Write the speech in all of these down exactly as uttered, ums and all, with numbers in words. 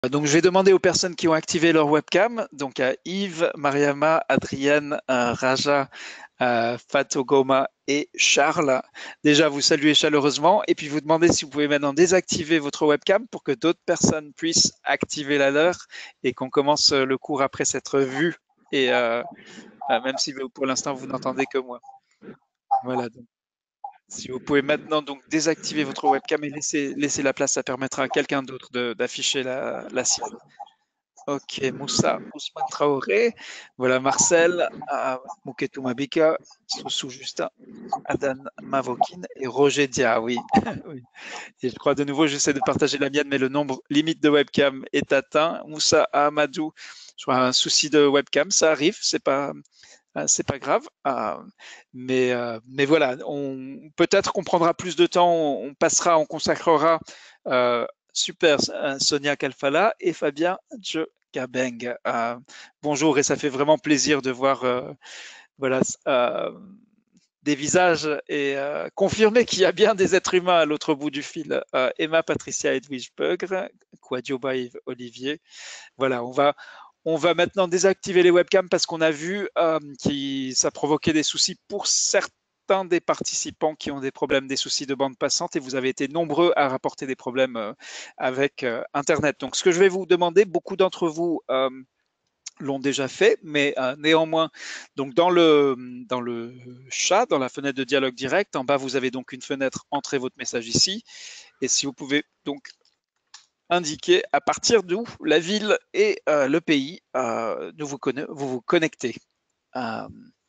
Donc, je vais demander aux personnes qui ont activé leur webcam, donc à Yves, Mariama, Adrienne, euh, Raja, euh, Fatogoma et Charles. Déjà, vous saluer chaleureusement et puis vous demander si vous pouvez maintenant désactiver votre webcam pour que d'autres personnes puissent activer la leur et qu'on commence le cours après s'être vu. Et euh, euh, même si pour l'instant vous n'entendez que moi. Voilà. Donc, si vous pouvez maintenant donc désactiver votre webcam et laisser, laisser la place, ça permettra à quelqu'un d'autre d'afficher la, la sienne. Ok, Moussa Ousmane Traoré, voilà Marcel, euh, Mouketou Mabika, Soussou Justin, Adan Mavokin et Roger Dia, oui. Oui. Et je crois de nouveau, j'essaie de partager la mienne, mais le nombre limite de webcam est atteint. Moussa Ahmadou, je crois un souci de webcam, ça arrive, c'est pas, euh, c'est pas grave. Euh, mais, euh, mais voilà, on, peut-être qu'on prendra plus de temps, on passera, on consacrera euh, super euh, Sonia Kalfala et Fabien Djekabeng. Euh, bonjour et ça fait vraiment plaisir de voir euh, voilà, euh, des visages et euh, confirmer qu'il y a bien des êtres humains à l'autre bout du fil. Euh, Emma Patricia Edwige Peugre, Kwadioba Olivier. Voilà, on va, on va maintenant désactiver les webcams parce qu'on a vu euh, que ça provoquait des soucis pour certains des participants qui ont des problèmes, des soucis de bande passante et vous avez été nombreux à rapporter des problèmes euh, avec euh, Internet. Donc, ce que je vais vous demander, beaucoup d'entre vous euh, l'ont déjà fait, mais euh, néanmoins, donc dans le, dans le chat, dans la fenêtre de dialogue direct, en bas, vous avez donc une fenêtre, entrez votre message ici. Et si vous pouvez donc indiquer à partir d'où la ville et euh, le pays euh, d'où vous, vous vous connectez. Euh,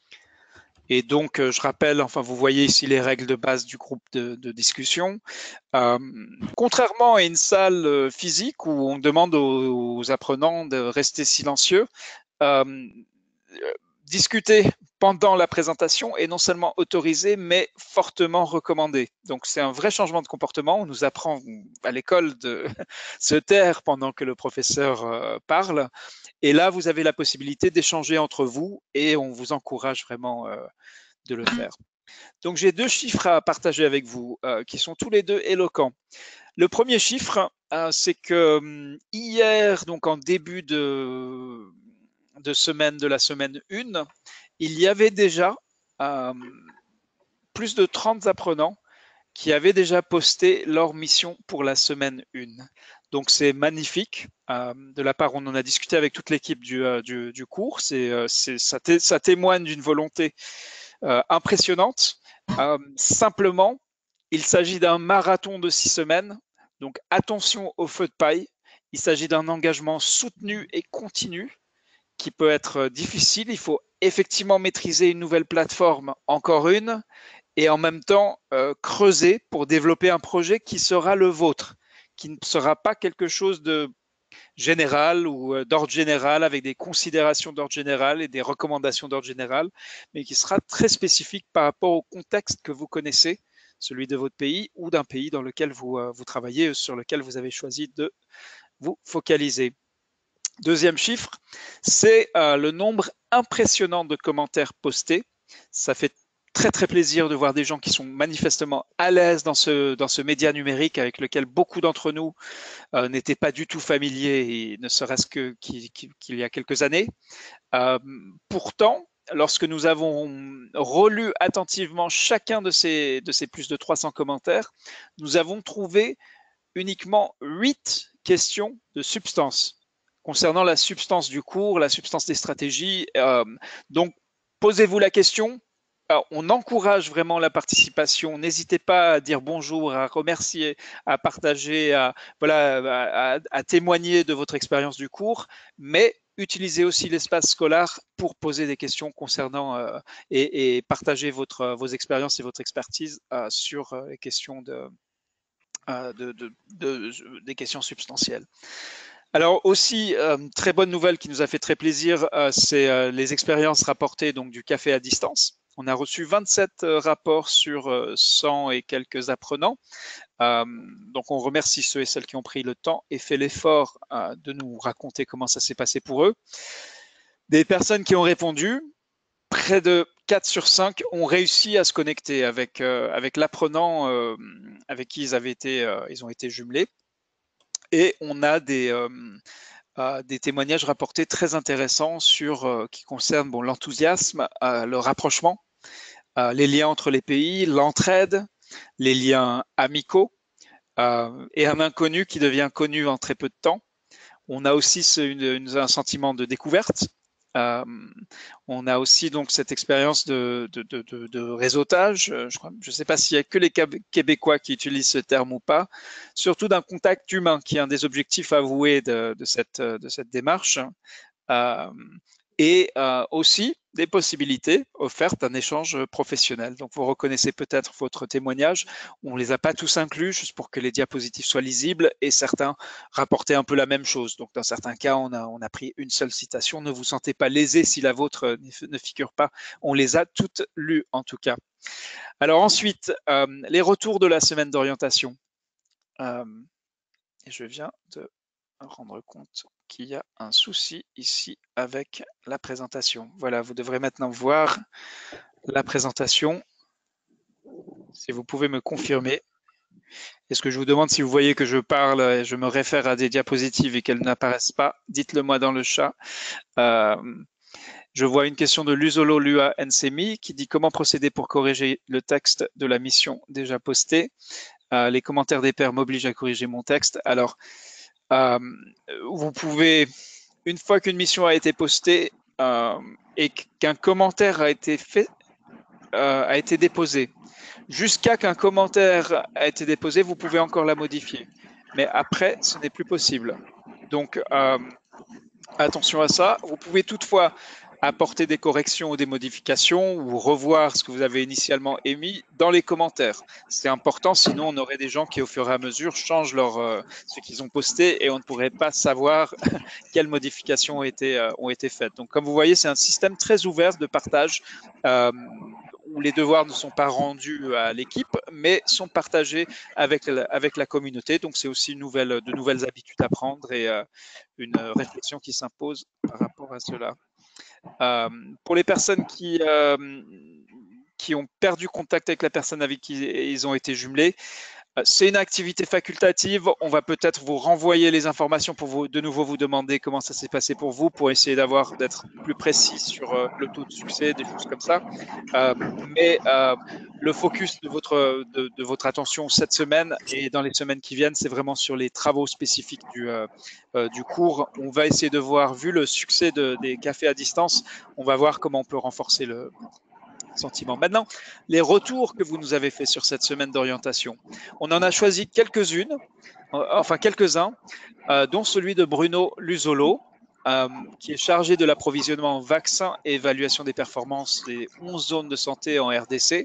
et donc, euh, je rappelle, enfin, vous voyez ici les règles de base du groupe de, de discussion. Euh, contrairement à une salle euh, physique où on demande aux, aux apprenants de rester silencieux, euh, discuter pendant la présentation est non seulement autorisé, mais fortement recommandé. Donc, c'est un vrai changement de comportement. On nous apprend à l'école de se taire pendant que le professeur euh, parle. Et là, vous avez la possibilité d'échanger entre vous et on vous encourage vraiment euh, de le faire. Donc, j'ai deux chiffres à partager avec vous euh, qui sont tous les deux éloquents. Le premier chiffre, euh, c'est que euh, hier, donc en début de, de semaine de la semaine un, il y avait déjà euh, plus de trente apprenants qui avaient déjà posté leur mission pour la semaine un. Donc c'est magnifique. Euh, de la part, on en a discuté avec toute l'équipe du, euh, du, du, cours. C'est, euh, c'est, ça, té ça, témoigne d'une volonté euh, impressionnante. Euh, simplement, il s'agit d'un marathon de six semaines. Donc attention au feu de paille. Il s'agit d'un engagement soutenu et continu qui peut être difficile. Il faut effectivement maîtriser une nouvelle plateforme, encore une, et en même temps euh, creuser pour développer un projet qui sera le vôtre, qui ne sera pas quelque chose de général ou euh, d'ordre général avec des considérations d'ordre général et des recommandations d'ordre général, mais qui sera très spécifique par rapport au contexte que vous connaissez, celui de votre pays ou d'un pays dans lequel vous, euh, vous travaillez, sur lequel vous avez choisi de vous focaliser. Deuxième chiffre, c'est euh, le nombre impressionnant de commentaires postés. Ça fait très très plaisir de voir des gens qui sont manifestement à l'aise dans ce, dans ce média numérique avec lequel beaucoup d'entre nous euh, n'étaient pas du tout familiers, et ne serait-ce que qu'il, qu'il y a quelques années. Euh, pourtant, lorsque nous avons relu attentivement chacun de ces, de ces plus de trois cents commentaires, nous avons trouvé uniquement huit questions de substance concernant la substance du cours, la substance des stratégies. Euh, donc, posez-vous la question. Alors, on encourage vraiment la participation. N'hésitez pas à dire bonjour, à remercier, à partager, à, voilà, à, à témoigner de votre expérience du cours, mais utilisez aussi l'espace scolaire pour poser des questions concernant euh, et, et, partager votre, vos expériences et votre expertise euh, sur les questions de, euh, de, de, de, de, des questions substantielles. Alors aussi, euh, très bonne nouvelle qui nous a fait très plaisir, euh, c'est euh, les expériences rapportées donc du café à distance. On a reçu vingt-sept euh, rapports sur euh, cent et quelques apprenants. Euh, donc on remercie ceux et celles qui ont pris le temps et fait l'effort euh, de nous raconter comment ça s'est passé pour eux. Des personnes qui ont répondu, près de quatre sur cinq ont réussi à se connecter avec, euh, avec l'apprenant euh, avec qui ils, avaient été, euh, ils ont été jumelés. Et on a des, euh, euh, des témoignages rapportés très intéressants sur, euh, qui concernent bon, l'enthousiasme, euh, le rapprochement, euh, les liens entre les pays, l'entraide, les liens amicaux, euh, et un inconnu qui devient connu en très peu de temps. On a aussi ce, une, une, un sentiment de découverte. Euh, on a aussi donc cette expérience de, de, de, de, de réseautage. Je ne sais pas s'il y a que les Québécois qui utilisent ce terme ou pas. Surtout d'un contact humain, qui est un des objectifs avoués de, de, cette, de cette démarche. Euh, et euh, aussi des possibilités offertes d'un échange professionnel. Donc, vous reconnaissez peut-être votre témoignage. On ne les a pas tous inclus, juste pour que les diapositives soient lisibles, et certains rapportaient un peu la même chose. Donc, dans certains cas, on a, on a pris une seule citation. Ne vous sentez pas lésé si la vôtre ne figure pas. On les a toutes lues, en tout cas. Alors ensuite, euh, les retours de la semaine d'orientation. Euh, je viens de rendre compte qu'il y a un souci ici avec la présentation. Voilà, vous devrez maintenant voir la présentation. Si vous pouvez me confirmer. Est-ce que je vous demande si vous voyez que je parle et je me réfère à des diapositives et qu'elles n'apparaissent pas? Dites-le moi dans le chat. Euh, je vois une question de Luzolo Lua Nsemi qui dit comment procéder pour corriger le texte de la mission déjà postée. Euh, les commentaires des pairs m'obligent à corriger mon texte. Alors, euh, vous pouvez, une fois qu'une mission a été postée euh, et qu'un commentaire a été fait, euh, a été déposé, jusqu'à qu'un commentaire a été déposé, vous pouvez encore la modifier. Mais après, ce n'est plus possible. Donc, euh, attention à ça. Vous pouvez toutefois apporter des corrections ou des modifications ou revoir ce que vous avez initialement émis dans les commentaires. C'est important, sinon on aurait des gens qui au fur et à mesure changent leur, euh, ce qu'ils ont posté et on ne pourrait pas savoir quelles modifications ont été, euh, ont été faites. Donc comme vous voyez, c'est un système très ouvert de partage euh, où les devoirs ne sont pas rendus à l'équipe, mais sont partagés avec la, avec la communauté. Donc c'est aussi une nouvelle, de nouvelles habitudes à prendre et euh, une réflexion qui s'impose par rapport à cela. Euh, pour les personnes qui, euh, qui ont perdu contact avec la personne avec qui ils ont été jumelés, c'est une activité facultative. On va peut-être vous renvoyer les informations pour vous, de nouveau vous demander comment ça s'est passé pour vous, pour essayer d'avoir d'être plus précis sur euh, le taux de succès, des choses comme ça. Euh, mais euh, le focus de votre, de, de votre attention cette semaine et dans les semaines qui viennent, c'est vraiment sur les travaux spécifiques du, euh, euh, du cours. On va essayer de voir, vu le succès de, des cafés à distance, on va voir comment on peut renforcer le sentiment. Maintenant, les retours que vous nous avez faits sur cette semaine d'orientation, on en a choisi quelques-unes, enfin quelques-uns, euh, dont celui de Bruno Luzolo, euh, qui est chargé de l'approvisionnement en vaccins et évaluation des performances des onze zones de santé en R D C.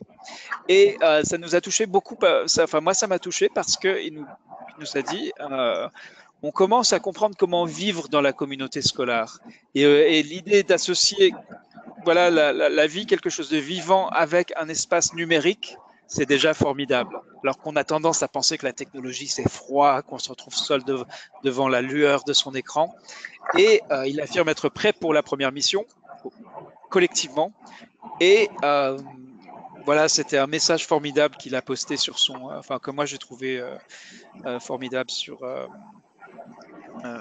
Et euh, ça nous a touché beaucoup, ça, enfin moi ça m'a touché parce qu'il nous, il nous a dit... Euh, on commence à comprendre comment vivre dans la communauté scolaire. Et, et l'idée d'associer voilà, la, la, la vie, quelque chose de vivant avec un espace numérique, c'est déjà formidable. Alors qu'on a tendance à penser que la technologie, c'est froid, qu'on se retrouve seul de, devant la lueur de son écran. Et euh, il affirme être prêt pour la première mission, collectivement. Et euh, voilà, c'était un message formidable qu'il a posté sur son... Euh, enfin, que moi, j'ai trouvé euh, euh, formidable sur, euh, euh,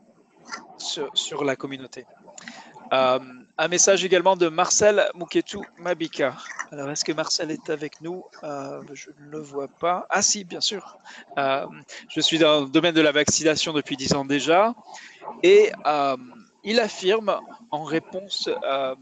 sur, sur la communauté. Euh, un message également de Marcel Mouketou Mabika. Alors, est-ce que Marcel est avec nous? euh, Je ne le vois pas. Ah si, bien sûr. Euh, je suis dans le domaine de la vaccination depuis dix ans déjà. Et euh, il affirme, en réponse euh,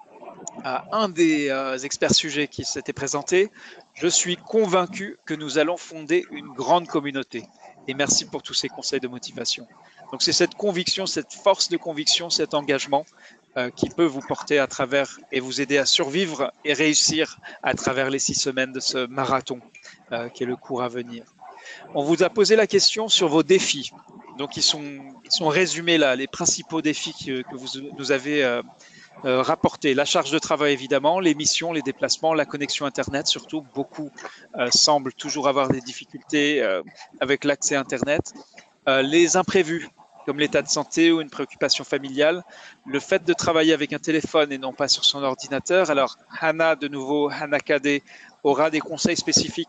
à un des euh, experts sujets qui s'était présenté, « Je suis convaincu que nous allons fonder une grande communauté. Et merci pour tous ces conseils de motivation. » Donc, c'est cette conviction, cette force de conviction, cet engagement euh, qui peut vous porter à travers et vous aider à survivre et réussir à travers les six semaines de ce marathon euh, qui est le cours à venir. On vous a posé la question sur vos défis. Donc, ils sont, ils sont résumés là, les principaux défis que, que vous nous avez euh, euh, rapportés. La charge de travail, évidemment, les missions, les déplacements, la connexion Internet, surtout. Beaucoup euh, semblent toujours avoir des difficultés euh, avec l'accès Internet. Euh, les imprévus, comme l'état de santé ou une préoccupation familiale, le fait de travailler avec un téléphone et non pas sur son ordinateur. Alors, Hannah, de nouveau, Hannah Kadé, aura des conseils spécifiques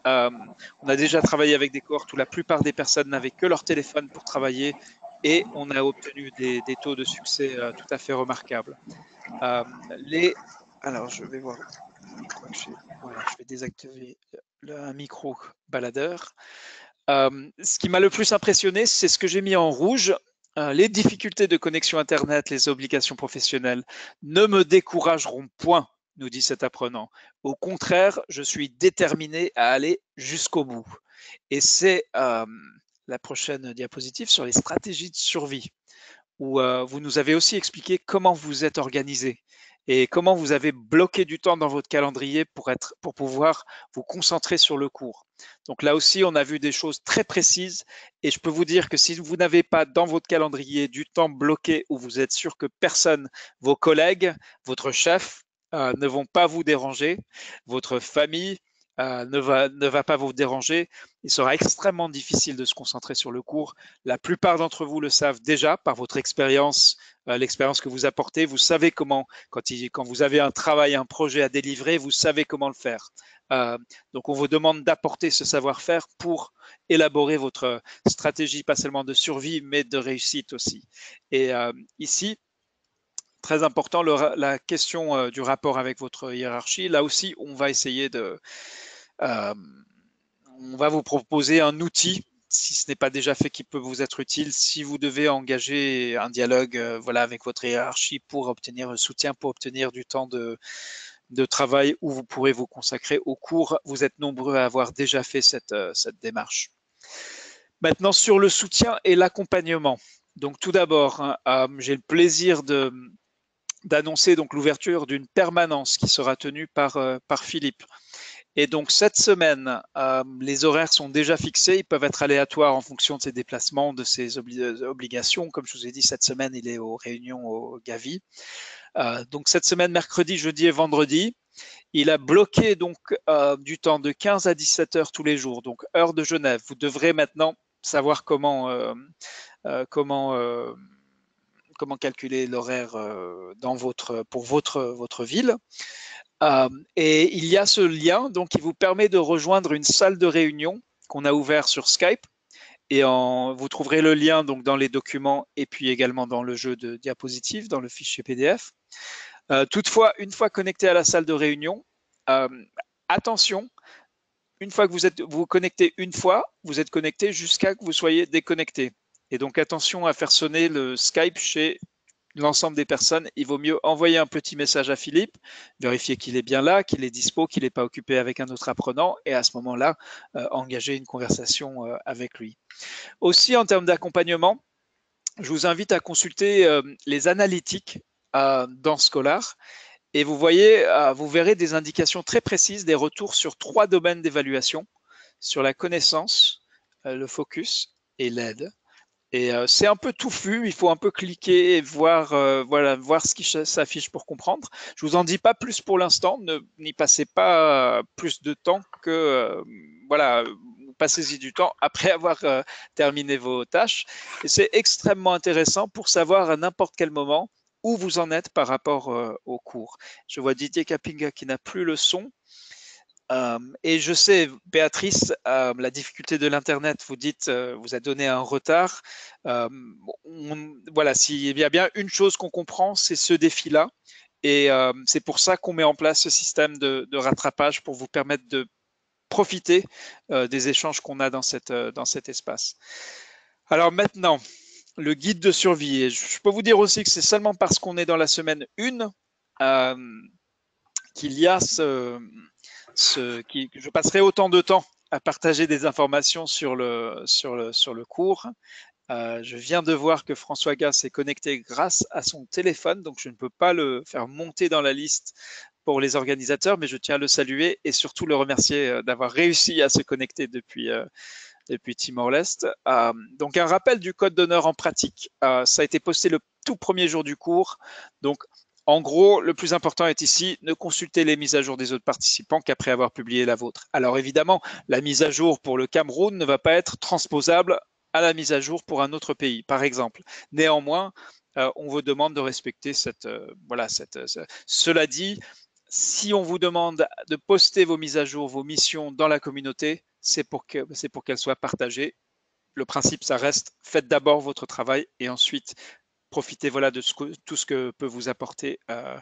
Euh, on a déjà travaillé avec des cohortes où la plupart des personnes n'avaient que leur téléphone pour travailler et on a obtenu des, des taux de succès euh, tout à fait remarquables. Euh, les... Alors, je vais voir. Je crois que voilà, je vais désactiver le, un micro baladeur. Euh, ce qui m'a le plus impressionné, c'est ce que j'ai mis en rouge. Euh, les difficultés de connexion Internet, les obligations professionnelles ne me décourageront point, nous dit cet apprenant. Au contraire, je suis déterminé à aller jusqu'au bout. Et c'est euh, la prochaine diapositive sur les stratégies de survie, où euh, vous nous avez aussi expliqué comment vous êtes organisé et comment vous avez bloqué du temps dans votre calendrier pour, être, pour pouvoir vous concentrer sur le cours. Donc là aussi, on a vu des choses très précises et je peux vous dire que si vous n'avez pas dans votre calendrier du temps bloqué où vous êtes sûr que personne, vos collègues, votre chef euh, ne vont pas vous déranger, votre famille euh, ne, va, ne va pas vous déranger, il sera extrêmement difficile de se concentrer sur le cours. La plupart d'entre vous le savent déjà par votre expérience, euh, l'expérience que vous apportez. Vous savez comment, quand, il, quand vous avez un travail, un projet à délivrer, vous savez comment le faire. Euh, donc, on vous demande d'apporter ce savoir-faire pour élaborer votre stratégie, pas seulement de survie, mais de réussite aussi. Et euh, ici, très important, le, la question euh, du rapport avec votre hiérarchie. Là aussi, on va essayer de... Euh, on va vous proposer un outil, si ce n'est pas déjà fait, qui peut vous être utile si vous devez engager un dialogue euh, voilà, avec votre hiérarchie pour obtenir le soutien, pour obtenir du temps de, de travail où vous pourrez vous consacrer au cours. Vous êtes nombreux à avoir déjà fait cette, euh, cette démarche. Maintenant, sur le soutien et l'accompagnement. Donc, tout d'abord, hein, euh, j'ai le plaisir de d'annoncer donc l'ouverture d'une permanence qui sera tenue par, euh, par Philippe. Et donc cette semaine, euh, les horaires sont déjà fixés, ils peuvent être aléatoires en fonction de ses déplacements, de ses obli obligations. Comme je vous ai dit, cette semaine, il est aux réunions au Gavi. Euh, donc cette semaine, mercredi, jeudi et vendredi, il a bloqué donc euh, du temps de quinze à dix-sept heures tous les jours, donc heure de Genève. Vous devrez maintenant savoir comment, euh, euh, comment euh, comment calculer l'horaire euh, dans votre, pour votre, votre ville. Euh, et il y a ce lien donc, qui vous permet de rejoindre une salle de réunion qu'on a ouvert sur Skype. Et en, vous trouverez le lien donc, dans les documents et puis également dans le jeu de diapositives, dans le fichier P D F. Euh, toutefois, une fois connecté à la salle de réunion, euh, attention, une fois que vous êtes vous, vous connectez une fois, vous êtes connecté jusqu'à que vous soyez déconnecté. Et donc attention à faire sonner le Skype chez l'ensemble des personnes. Il vaut mieux envoyer un petit message à Philippe, vérifier qu'il est bien là, qu'il est dispo, qu'il n'est pas occupé avec un autre apprenant et à ce moment-là, euh, engager une conversation euh, avec lui. Aussi, en termes d'accompagnement, je vous invite à consulter euh, les analytiques euh, dans Scholar. Et vous voyez, euh, vous verrez des indications très précises, des retours sur trois domaines d'évaluation, sur la connaissance, euh, le focus et l'aide. Et euh, c'est un peu touffu, il faut un peu cliquer et voir, euh, voilà, voir ce qui s'affiche pour comprendre. Je vous en dis pas plus pour l'instant, ne n'y passez pas plus de temps que, euh, voilà, passez-y du temps après avoir euh, terminé vos tâches. Et c'est extrêmement intéressant pour savoir à n'importe quel moment où vous en êtes par rapport euh, au cours. Je vois Didier Capinga qui n'a plus le son. Euh, et je sais, Béatrice, euh, la difficulté de l'Internet, vous dites, euh, vous a donné un retard. Euh, on, voilà, s'il y a bien une chose qu'on comprend, c'est ce défi-là. Et euh, c'est pour ça qu'on met en place ce système de, de rattrapage pour vous permettre de profiter euh, des échanges qu'on a dans, cette, euh, dans cet espace. Alors maintenant, le guide de survie. Et je peux vous dire aussi que c'est seulement parce qu'on est dans la semaine un euh, qu'il y a ce... Ce, qui, je passerai autant de temps à partager des informations sur le, sur le, sur le cours. Euh, je viens de voir que François Gas est connecté grâce à son téléphone, donc je ne peux pas le faire monter dans la liste pour les organisateurs, mais je tiens à le saluer et surtout le remercier d'avoir réussi à se connecter depuis, euh, depuis Timor-Leste. Euh, donc un rappel du code d'honneur en pratique. Euh, ça a été posté le tout premier jour du cours. Donc en gros, le plus important est ici, ne consultez les mises à jour des autres participants qu'après avoir publié la vôtre. Alors évidemment, la mise à jour pour le Cameroun ne va pas être transposable à la mise à jour pour un autre pays, par exemple. Néanmoins, euh, on vous demande de respecter cette, euh, voilà, cette, euh, cela dit, si on vous demande de poster vos mises à jour, vos missions dans la communauté, c'est pour que, c'est pour qu'elles soient partagées. Le principe, ça reste, faites d'abord votre travail et ensuite profitez voilà, de ce que, tout ce que peut vous apporter euh,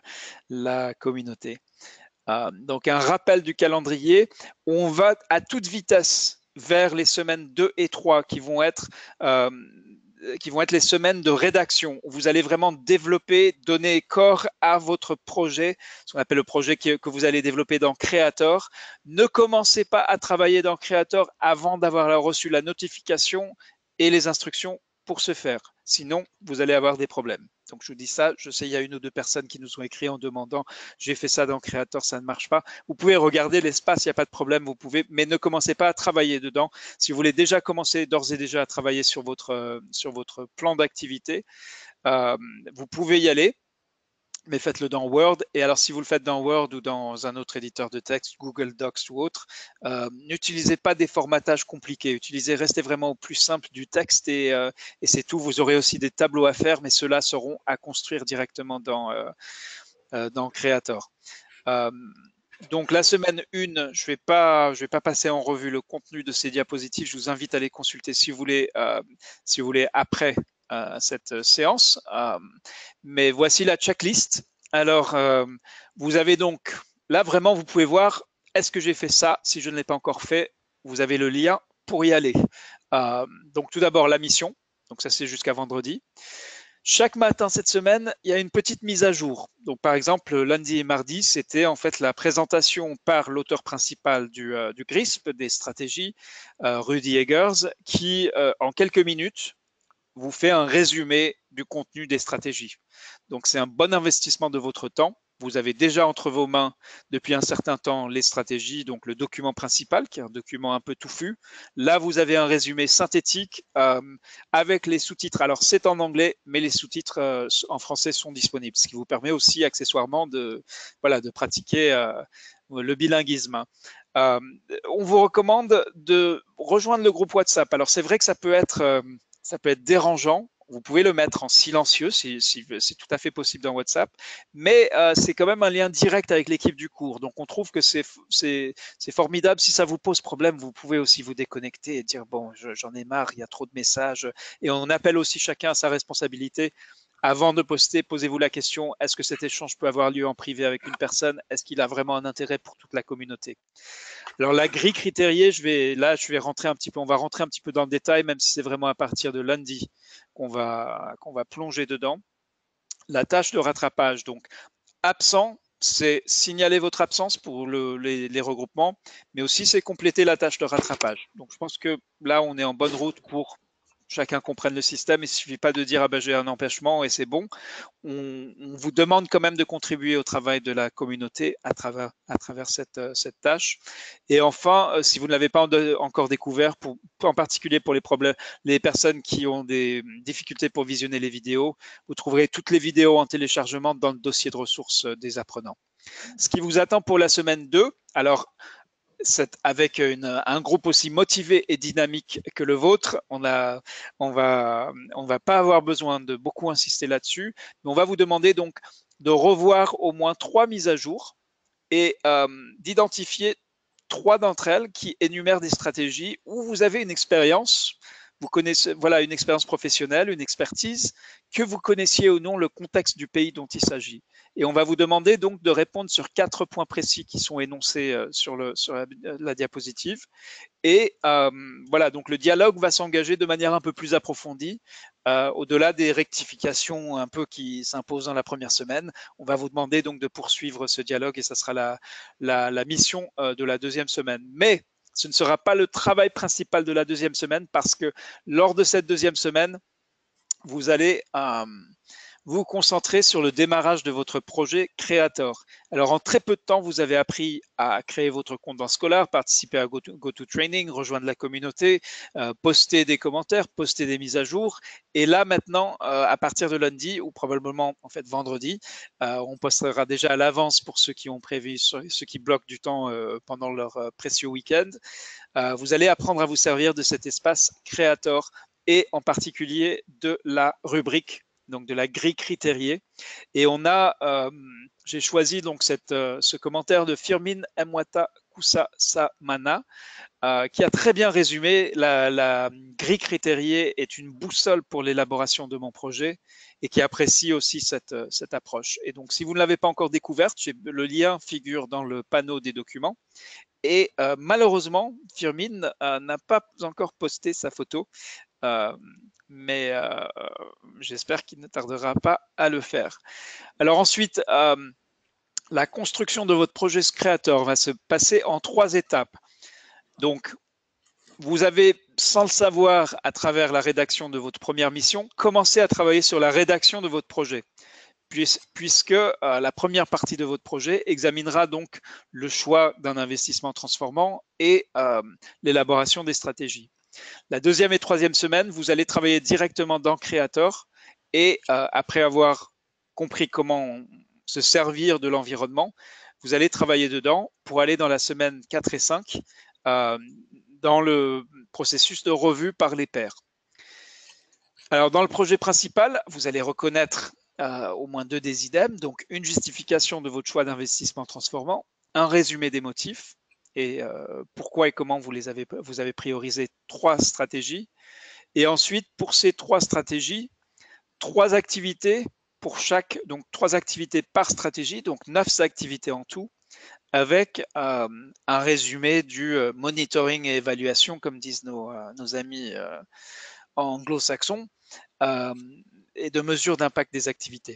la communauté. Euh, donc un rappel du calendrier, on va à toute vitesse vers les semaines deux et trois qui vont être euh, qui vont être les semaines de rédaction, où vous allez vraiment développer, donner corps à votre projet, ce qu'on appelle le projet que, que vous allez développer dans Creator. Ne commencez pas à travailler dans Creator avant d'avoir reçu la notification et les instructions pour ce faire. Sinon, vous allez avoir des problèmes. Donc, je vous dis ça. Je sais, il y a une ou deux personnes qui nous ont écrit en demandant « j'ai fait ça dans Creator, ça ne marche pas ». Vous pouvez regarder l'espace, il n'y a pas de problème, vous pouvez, mais ne commencez pas à travailler dedans. Si vous voulez déjà commencer d'ores et déjà à travailler sur votre, euh, sur votre plan d'activité, euh, vous pouvez y aller. Mais faites-le dans Word. Et alors, si vous le faites dans Word ou dans un autre éditeur de texte, Google Docs ou autre, euh, n'utilisez pas des formatages compliqués. Utilisez, restez vraiment au plus simple du texte et, euh, et c'est tout. Vous aurez aussi des tableaux à faire, mais ceux-là seront à construire directement dans, euh, euh, dans Creator. Euh, donc la semaine un, je ne vais pas, je vais pas passer en revue le contenu de ces diapositives. Je vous invite à les consulter si vous voulez, euh, si vous voulez après euh, cette séance. Euh, mais voici la checklist. Alors, euh, vous avez donc, là vraiment, vous pouvez voir, est-ce que j'ai fait ça? Si je ne l'ai pas encore fait, vous avez le lien pour y aller. Euh, donc tout d'abord, la mission. Donc ça, c'est jusqu'à vendredi. Chaque matin cette semaine, il y a une petite mise à jour. Donc, par exemple, lundi et mardi, c'était en fait la présentation par l'auteur principal du, euh, du G R I S P, des stratégies, euh, Rudy Eggers, qui, euh, en quelques minutes, vous fait un résumé du contenu des stratégies. Donc, c'est un bon investissement de votre temps. Vous avez déjà entre vos mains depuis un certain temps les stratégies, donc le document principal, qui est un document un peu touffu. Là, vous avez un résumé synthétique euh, avec les sous-titres. Alors, c'est en anglais, mais les sous-titres euh, en français sont disponibles, ce qui vous permet aussi accessoirement de, voilà, de pratiquer euh, le bilinguisme. Euh, on vous recommande de rejoindre le groupe WhatsApp. Alors, c'est vrai que ça peut être, euh, ça peut être dérangeant. Vous pouvez le mettre en silencieux, c'est si, si, tout à fait possible dans WhatsApp, mais euh, c'est quand même un lien direct avec l'équipe du cours. Donc, on trouve que c'est formidable. Si ça vous pose problème, vous pouvez aussi vous déconnecter et dire, bon, j'en ai marre, il y a trop de messages. Et on appelle aussi chacun à sa responsabilité. Avant de poster, posez-vous la question, est-ce que cet échange peut avoir lieu en privé avec une personne? Est-ce qu'il a vraiment un intérêt pour toute la communauté? Alors, la grille critériée, je vais, là, je vais rentrer un petit peu, on va rentrer un petit peu dans le détail, même si c'est vraiment à partir de lundi qu'on va, qu'on va plonger dedans. La tâche de rattrapage, donc absent, c'est signaler votre absence pour le, les, les regroupements, mais aussi c'est compléter la tâche de rattrapage. Donc, je pense que là, on est en bonne route pour chacun comprenne le système. Il ne suffit pas de dire ah ben, j'ai un empêchement et c'est bon. On, on vous demande quand même de contribuer au travail de la communauté à travers, à travers cette, cette tâche. Et enfin, si vous ne l'avez pas encore découvert, pour, en particulier pour les, problèmes, les personnes qui ont des difficultés pour visionner les vidéos, vous trouverez toutes les vidéos en téléchargement dans le dossier de ressources des apprenants. Ce qui vous attend pour la semaine deux, alors avec une, un groupe aussi motivé et dynamique que le vôtre, on a, on va, on va pas avoir besoin de beaucoup insister là-dessus, mais on va vous demander donc de revoir au moins trois mises à jour et euh, d'identifier trois d'entre elles qui énumèrent des stratégies où vous avez une expérience, vous connaissez, voilà, une expérience professionnelle, une expertise, que vous connaissiez ou non le contexte du pays dont il s'agit. Et on va vous demander donc de répondre sur quatre points précis qui sont énoncés sur, le, sur la, la diapositive. Et euh, voilà, donc le dialogue va s'engager de manière un peu plus approfondie, euh, au-delà des rectifications un peu qui s'imposent dans la première semaine. On va vous demander donc de poursuivre ce dialogue et ça sera la, la, la mission euh, de la deuxième semaine. Mais ce ne sera pas le travail principal de la deuxième semaine parce que lors de cette deuxième semaine, vous allez euh, vous concentrer sur le démarrage de votre projet Creator. Alors, en très peu de temps, vous avez appris à créer votre compte dans Scholar, participer à GoToTraining, rejoindre la communauté, euh, poster des commentaires, poster des mises à jour. Et là, maintenant, euh, à partir de lundi, ou probablement en fait vendredi, euh, on postera déjà à l'avance pour ceux qui ont prévu, ceux qui bloquent du temps euh, pendant leur euh, précieux week-end. Euh, vous allez apprendre à vous servir de cet espace Creator et en particulier de la rubrique donc de la grille critériée. Et on a, euh, j'ai choisi donc cette, euh, ce commentaire de Firmin Mwata Kusa Samana, euh, qui a très bien résumé. La, la grille critériée est une boussole pour l'élaboration de mon projet et qui apprécie aussi cette, cette approche. Et donc, si vous ne l'avez pas encore découverte, le lien figure dans le panneau des documents. Et euh, malheureusement, Firmin euh, n'a pas encore posté sa photo, euh, mais euh, j'espère qu'il ne tardera pas à le faire. Alors ensuite, euh, la construction de votre projet créateur va se passer en trois étapes. Donc, vous avez, sans le savoir, à travers la rédaction de votre première mission, commencé à travailler sur la rédaction de votre projet, puisque euh, la première partie de votre projet examinera donc le choix d'un investissement transformant et euh, l'élaboration des stratégies. La deuxième et troisième semaine, vous allez travailler directement dans Creator et euh, après avoir compris comment se servir de l'environnement, vous allez travailler dedans pour aller dans la semaine quatre et cinq euh, dans le processus de revue par les pairs. Alors, dans le projet principal, vous allez reconnaître euh, au moins deux des idèmes, donc une justification de votre choix d'investissement transformant, un résumé des motifs et euh, pourquoi et comment vous les avez, vous avez priorisé trois stratégies. Et ensuite, pour ces trois stratégies, trois activités pour chaque, donc trois activités par stratégie, donc neuf activités en tout, avec euh, un résumé du euh, monitoring et évaluation, comme disent nos, euh, nos amis euh, anglo-saxons, euh, et de mesure d'impact des activités.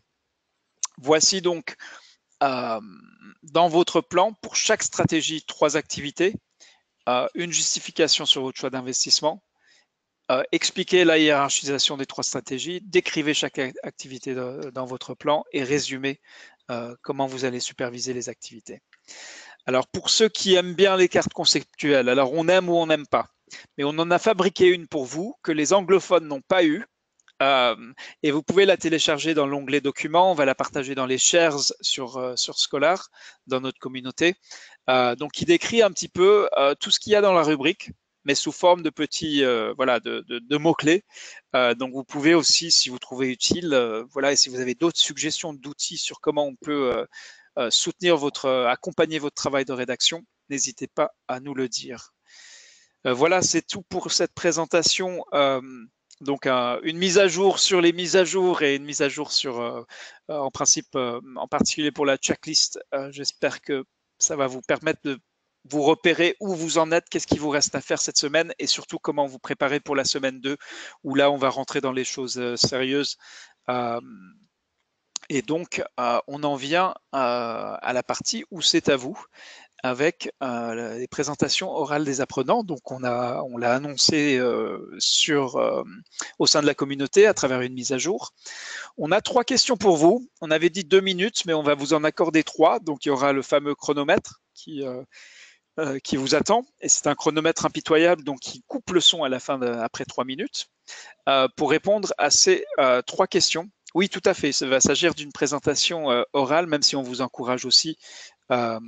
Voici donc euh, dans votre plan, pour chaque stratégie, trois activités, euh, une justification sur votre choix d'investissement, euh, expliquez la hiérarchisation des trois stratégies, décrivez chaque activité de, dans votre plan et résumez euh, comment vous allez superviser les activités. Alors, pour ceux qui aiment bien les cartes conceptuelles, alors on aime ou on n'aime pas, mais on en a fabriqué une pour vous que les anglophones n'ont pas eu. Euh, et vous pouvez la télécharger dans l'onglet documents. On va la partager dans les shares sur, euh, sur Scholar, dans notre communauté. Euh, donc, qui décrit un petit peu euh, tout ce qu'il y a dans la rubrique, mais sous forme de petits, euh, voilà, de, de, de mots-clés. Euh, donc, vous pouvez aussi, si vous trouvez utile, euh, voilà, et si vous avez d'autres suggestions d'outils sur comment on peut euh, euh, soutenir votre, euh, accompagner votre travail de rédaction, n'hésitez pas à nous le dire. Euh, voilà, c'est tout pour cette présentation. Euh, donc, euh, une mise à jour sur les mises à jour et une mise à jour sur, euh, euh, en principe, euh, en particulier pour la checklist. Euh, J'espère que ça va vous permettre de vous repérer où vous en êtes, qu'est-ce qui vous reste à faire cette semaine et surtout comment vous préparer pour la semaine deux où là, on va rentrer dans les choses euh, sérieuses. Euh, et donc, euh, on en vient euh, à la partie où c'est à vous, avec euh, les présentations orales des apprenants. Donc, on a, on l'a annoncé euh, sur, euh, au sein de la communauté à travers une mise à jour. On a trois questions pour vous. On avait dit deux minutes, mais on va vous en accorder trois. Donc, il y aura le fameux chronomètre qui, euh, euh, qui vous attend. Et c'est un chronomètre impitoyable, donc qui coupe le son à la fin de, après trois minutes, euh, pour répondre à ces euh, trois questions. Oui, tout à fait. Ça va s'agir d'une présentation euh, orale, même si on vous encourage aussi euh,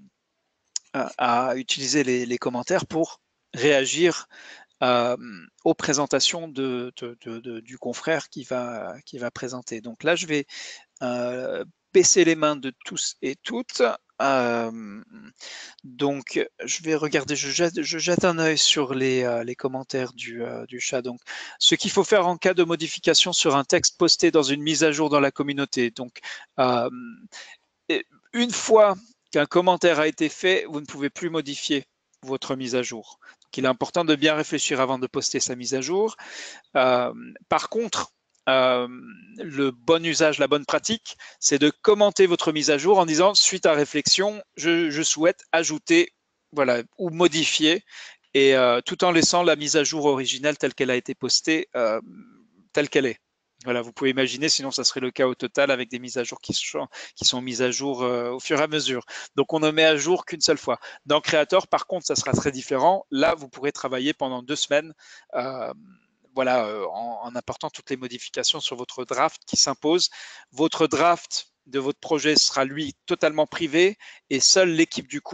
à, à utiliser les, les commentaires pour réagir euh, aux présentations de, de, de, de, du confrère qui va, qui va présenter. Donc là, je vais euh, baisser les mains de tous et toutes. Euh, donc, je vais regarder, je jette, je jette un œil sur les, euh, les commentaires du, euh, du chat. Donc, ce qu'il faut faire en cas de modification sur un texte posté dans une mise à jour dans la communauté. Donc, euh, une fois qu'un commentaire a été fait, vous ne pouvez plus modifier votre mise à jour. Donc, il est important de bien réfléchir avant de poster sa mise à jour. Euh, par contre, euh, le bon usage, la bonne pratique, c'est de commenter votre mise à jour en disant, suite à réflexion, je, je souhaite ajouter, voilà, ou modifier, et euh, tout en laissant la mise à jour originale telle qu'elle a été postée, euh, telle qu'elle est. Voilà, vous pouvez imaginer, sinon ça serait le cas au total avec des mises à jour qui sont, qui sont mises à jour euh, au fur et à mesure. Donc on ne met à jour qu'une seule fois. Dans Creator, par contre, ça sera très différent. Là, vous pourrez travailler pendant deux semaines euh, voilà, euh, en, en apportant toutes les modifications sur votre draft qui s'impose. Votre draft de votre projet sera, lui, totalement privé et seule l'équipe du cours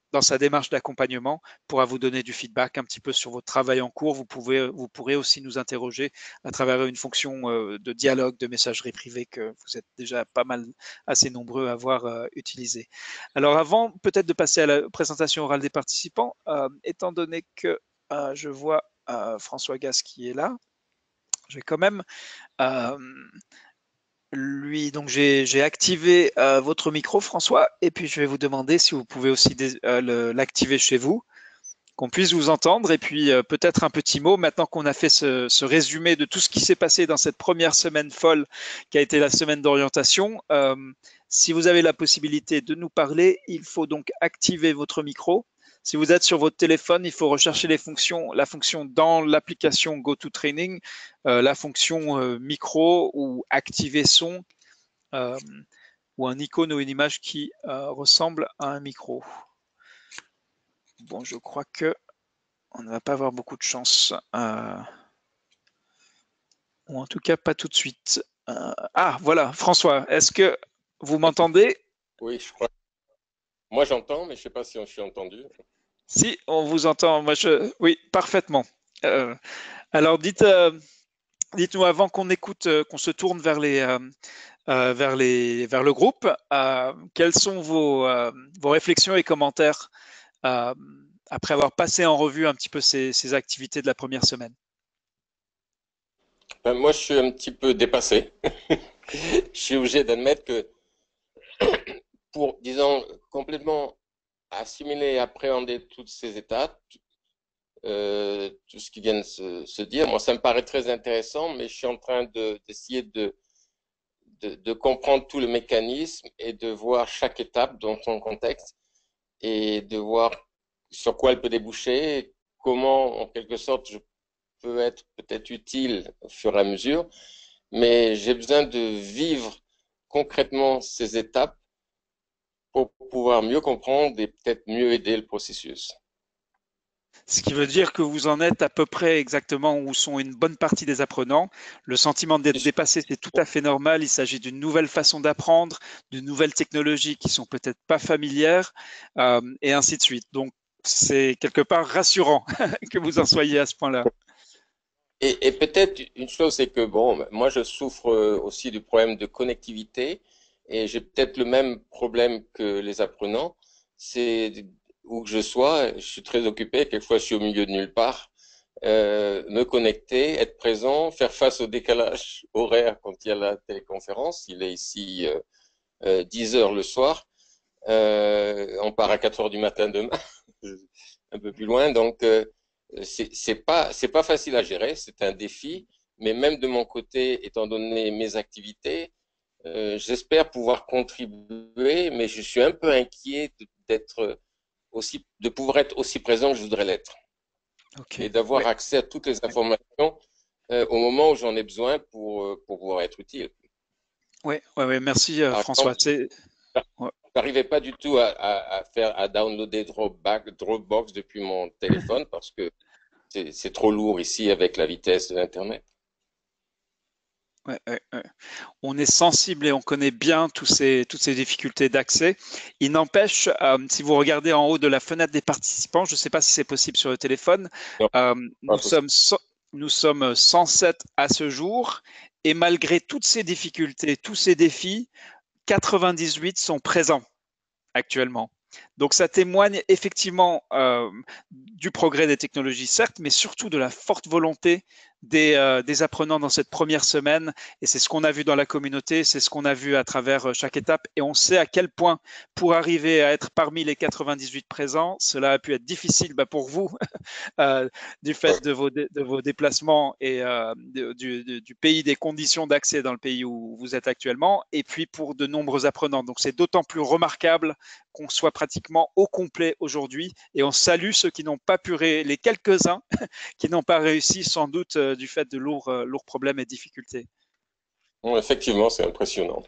dans sa démarche d'accompagnement, pourra vous donner du feedback un petit peu sur votre travail en cours. Vous, pouvez, vous pourrez aussi nous interroger à travers une fonction de dialogue, de messagerie privée que vous êtes déjà pas mal assez nombreux à avoir utilisé. Alors avant peut-être de passer à la présentation orale des participants, euh, étant donné que euh, je vois euh, François Gasse qui est là, je vais quand même euh, lui, donc j'ai activé euh, votre micro, François, et puis je vais vous demander si vous pouvez aussi euh, l'activer chez vous, qu'on puisse vous entendre, et puis euh, peut-être un petit mot, maintenant qu'on a fait ce, ce résumé de tout ce qui s'est passé dans cette première semaine folle qui a été la semaine d'orientation. Euh, si vous avez la possibilité de nous parler, il faut donc activer votre micro. Si vous êtes sur votre téléphone, il faut rechercher les fonctions, la fonction dans l'application GoToTraining, euh, la fonction euh, micro ou activer son, euh, ou un icône ou une image qui euh, ressemble à un micro. Bon, je crois que on ne va pas avoir beaucoup de chance, euh, ou en tout cas pas tout de suite. Euh, ah, voilà, François, est-ce que vous m'entendez? Oui, je crois. Moi, j'entends, mais je ne sais pas si on s'est entendu. Si, on vous entend. Moi, je... Oui, parfaitement. Euh, alors, dites, euh, dites-nous avant qu'on écoute, euh, qu'on se tourne vers les, euh, euh, vers les, vers le groupe, euh, quelles sont vos, euh, vos réflexions et commentaires euh, après avoir passé en revue un petit peu ces, ces activités de la première semaine? Ben, moi, je suis un petit peu dépassé. Je suis obligé d'admettre que pour, disons, complètement assimiler et appréhender toutes ces étapes, euh, tout ce qui vient de se, se, dire, moi, ça me paraît très intéressant, mais je suis en train d'essayer de, de, de, de comprendre tout le mécanisme et de voir chaque étape dans son contexte et de voir sur quoi elle peut déboucher, comment, en quelque sorte, je peux être peut-être utile au fur et à mesure, mais j'ai besoin de vivre concrètement ces étapes pour pouvoir mieux comprendre et peut-être mieux aider le processus. Ce qui veut dire que vous en êtes à peu près exactement où sont une bonne partie des apprenants. Le sentiment d'être dépassé, c'est tout à fait normal. Il s'agit d'une nouvelle façon d'apprendre, de nouvelles technologies qui sont peut-être pas familières, euh, et ainsi de suite. Donc, c'est quelque part rassurant que vous en soyez à ce point-là. Et, et peut-être une chose, c'est que bon, moi je souffre aussi du problème de connectivité et j'ai peut-être le même problème que les apprenants. C'est où que je sois, je suis très occupé, quelquefois je suis au milieu de nulle part. Euh, me connecter, être présent, faire face au décalage horaire quand il y a la téléconférence. Il est ici euh, euh, dix heures le soir. Euh, on part à quatre heures du matin demain, un peu plus loin. Donc, euh, c'est c'est pas, c'est pas facile à gérer, c'est un défi. Mais même de mon côté, étant donné mes activités, euh, j'espère pouvoir contribuer, mais je suis un peu inquiet d'être aussi, de pouvoir être aussi présent que je voudrais l'être Ok. et d'avoir Ouais. accès à toutes les informations euh, au moment où j'en ai besoin pour, euh, pour pouvoir être utile. Ouais, ouais, ouais, merci euh, Par François. exemple, C'est ouais. j'arrivais pas du tout à, à, à faire à downloader Dropbox, Dropbox depuis mon téléphone parce que c'est trop lourd ici avec la vitesse de l'internet. Ouais, ouais, ouais. On est sensible et on connaît bien tous ces, toutes ces difficultés d'accès. Il n'empêche, euh, si vous regardez en haut de la fenêtre des participants, je ne sais pas si c'est possible sur le téléphone, Non, euh, pas nous possible. sommes, so- nous sommes cent sept à ce jour et malgré toutes ces difficultés, tous ces défis, quatre-vingt-dix-huit sont présents actuellement. Donc ça témoigne effectivement euh, du progrès des technologies, certes, mais surtout de la forte volonté des, euh, des apprenants dans cette première semaine. Et c'est ce qu'on a vu dans la communauté, c'est ce qu'on a vu à travers chaque étape. Et on sait à quel point, pour arriver à être parmi les quatre-vingt-dix-huit présents, cela a pu être difficile bah, pour vous euh, du Ouais. fait de vos, de vos déplacements et euh, de, du, du, pays, des conditions d'accès dans le pays où vous êtes actuellement, et puis pour de nombreux apprenants. Donc c'est d'autant plus remarquable qu'on soit pratiquement au complet aujourd'hui, et on salue ceux qui n'ont pas pu, les quelques-uns qui n'ont pas réussi sans doute euh, du fait de lourds, euh, lourds problèmes et difficultés. Bon, effectivement, c'est impressionnant.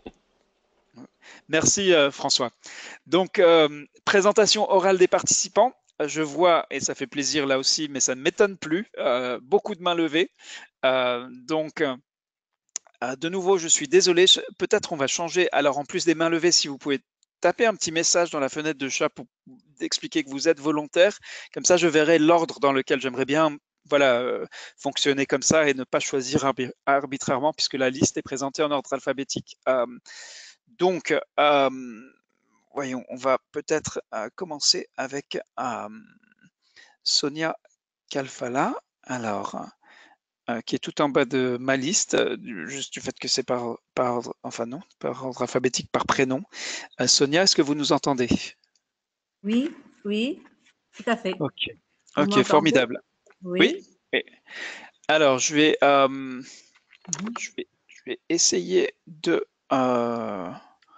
Merci euh, François. Donc, euh, présentation orale des participants. Je vois, et ça fait plaisir là aussi, mais ça ne m'étonne plus, euh, beaucoup de mains levées. Euh, donc, euh, de nouveau, je suis désolé. Peut-être on va changer. Alors, en plus des mains levées, si vous pouvez tapez un petit message dans la fenêtre de chat pour expliquer que vous êtes volontaire. Comme ça, je verrai l'ordre dans lequel j'aimerais bien voilà, euh, fonctionner comme ça et ne pas choisir arbitrairement puisque la liste est présentée en ordre alphabétique. Euh, donc, euh, voyons, on va peut-être euh, commencer avec euh, Sonia Kalfala, alors, euh, qui est tout en bas de ma liste, euh, juste du fait que c'est par, par ordre, enfin non, par ordre alphabétique, par prénom. Euh, Sonia, est-ce que vous nous entendez? Oui, oui, tout à fait. Ok, Vous ok, formidable. Oui. Oui. oui. Alors, je vais, euh, mm-hmm. je vais, je vais essayer de. Euh,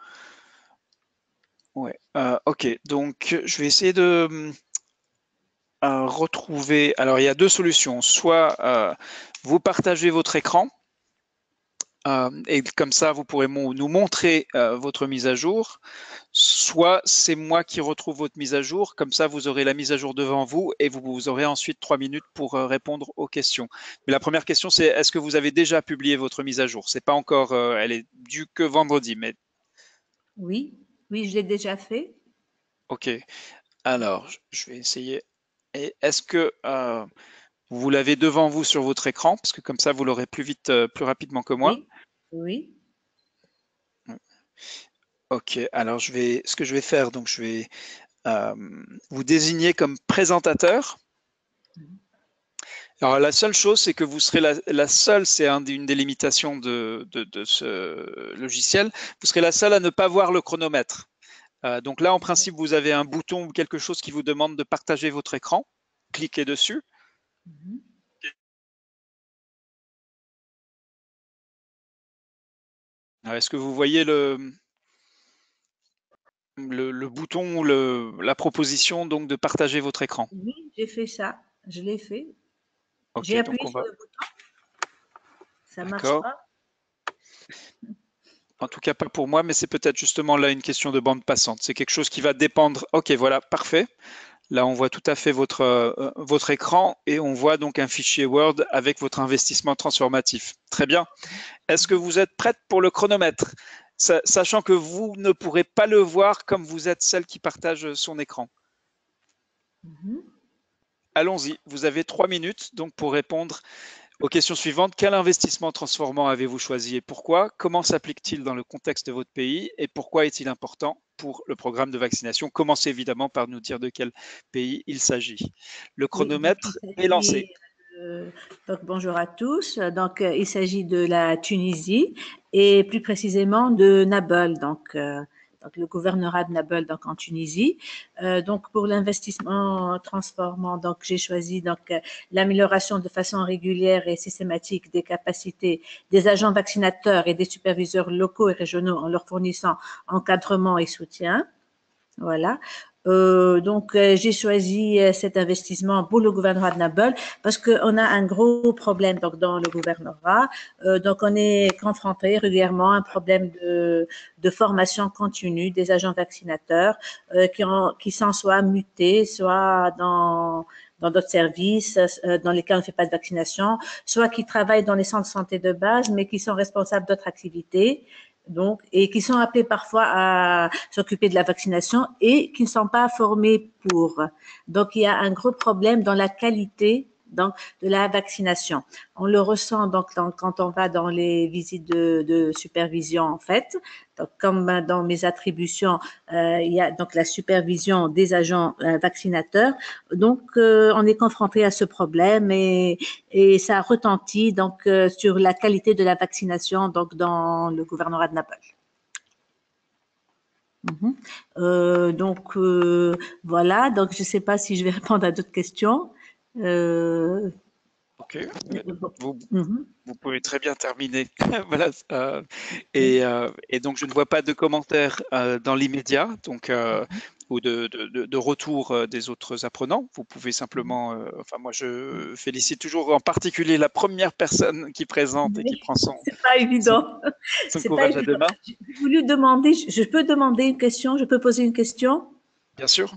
ouais. Euh, ok, donc je vais essayer de. Euh, retrouver. Alors, il y a deux solutions. Soit euh, vous partagez votre écran euh, et comme ça, vous pourrez nous montrer euh, votre mise à jour. Soit c'est moi qui retrouve votre mise à jour. Comme ça, vous aurez la mise à jour devant vous et vous, vous aurez ensuite trois minutes pour euh, répondre aux questions. Mais la première question, c'est est-ce que vous avez déjà publié votre mise à jour? C'est pas encore, euh, elle est due que vendredi. Mais oui, oui, je l'ai déjà fait. Ok. Alors, je vais essayer. Et est-ce que euh, vous l'avez devant vous sur votre écran, parce que comme ça, vous l'aurez plus vite, euh, plus rapidement que moi. Oui. oui. Ok, alors je vais, ce que je vais faire, donc je vais euh, vous désigner comme présentateur. Alors la seule chose, c'est que vous serez la, la seule, c'est un, une des limitations de, de, de ce logiciel, vous serez la seule à ne pas voir le chronomètre. Euh, donc là, en principe, vous avez un bouton ou quelque chose qui vous demande de partager votre écran. Cliquez dessus. Mm-hmm. Est-ce que vous voyez le, le, le bouton ou le, la proposition donc de partager votre écran? Oui, j'ai fait ça. Je l'ai fait. Okay, j'ai appuyé sur va... le bouton. Ça marche pas. En tout cas, pas pour moi, mais c'est peut-être justement là une question de bande passante. C'est quelque chose qui va dépendre. Ok, voilà, parfait. Là, on voit tout à fait votre, euh, votre écran et on voit donc un fichier Word avec votre investissement transformatif. Très bien. Est-ce que vous êtes prête pour le chronomètre, sachant que vous ne pourrez pas le voir comme vous êtes celle qui partage son écran? Mm-hmm. Allons-y, vous avez trois minutes donc pour répondre aux questions suivantes. Quel investissement transformant avez-vous choisi et pourquoi? Comment s'applique-t-il dans le contexte de votre pays et pourquoi est-il important pour le programme de vaccination? Commencez évidemment par nous dire de quel pays il s'agit. Le chronomètre oui, est lancé. Euh, donc, bonjour à tous. Donc, euh, il s'agit de la Tunisie et plus précisément de Nabeul, donc, euh, donc le gouvernorat de Nabeul, donc en Tunisie. Euh, donc, pour l'investissement transformant, donc j'ai choisi donc euh, l'amélioration de façon régulière et systématique des capacités des agents vaccinateurs et des superviseurs locaux et régionaux en leur fournissant encadrement et soutien. Voilà. Euh, donc, euh, j'ai choisi euh, cet investissement pour le gouvernorat de Nabeul parce qu'on a un gros problème donc, dans le gouvernorat. Euh, donc, on est confronté régulièrement à un problème de, de formation continue des agents vaccinateurs euh, qui, ont, qui sont soit mutés, soit dans dans d'autres services euh, dans lesquels on ne fait pas de vaccination, soit qui travaillent dans les centres de santé de base, mais qui sont responsables d'autres activités. Donc, et qui sont appelés parfois à s'occuper de la vaccination et qui ne sont pas formés pour. Donc, il y a un gros problème dans la qualité donc, de la vaccination. On le ressent donc dans, quand on va dans les visites de, de supervision en fait. Donc, comme dans mes attributions, euh, il y a donc la supervision des agents euh, vaccinateurs. Donc, euh, on est confronté à ce problème et, et ça retentit donc euh, sur la qualité de la vaccination donc dans le gouvernorat de Nabeul. Mm-hmm. Euh, donc euh, voilà, donc je ne sais pas si je vais répondre à d'autres questions. Euh, ok, vous, mm-hmm. vous pouvez très bien terminer. voilà. Euh, et, euh, et donc je ne vois pas de commentaires euh, dans l'immédiat, donc euh, mm-hmm. ou de, de, de retour des autres apprenants. Vous pouvez simplement, euh, enfin moi je félicite toujours en particulier la première personne qui présente et qui prend son. C'est pas évident. Son, son courage pas à deux mains. J'ai voulu demander, je peux demander une question, je peux poser une question? Bien sûr.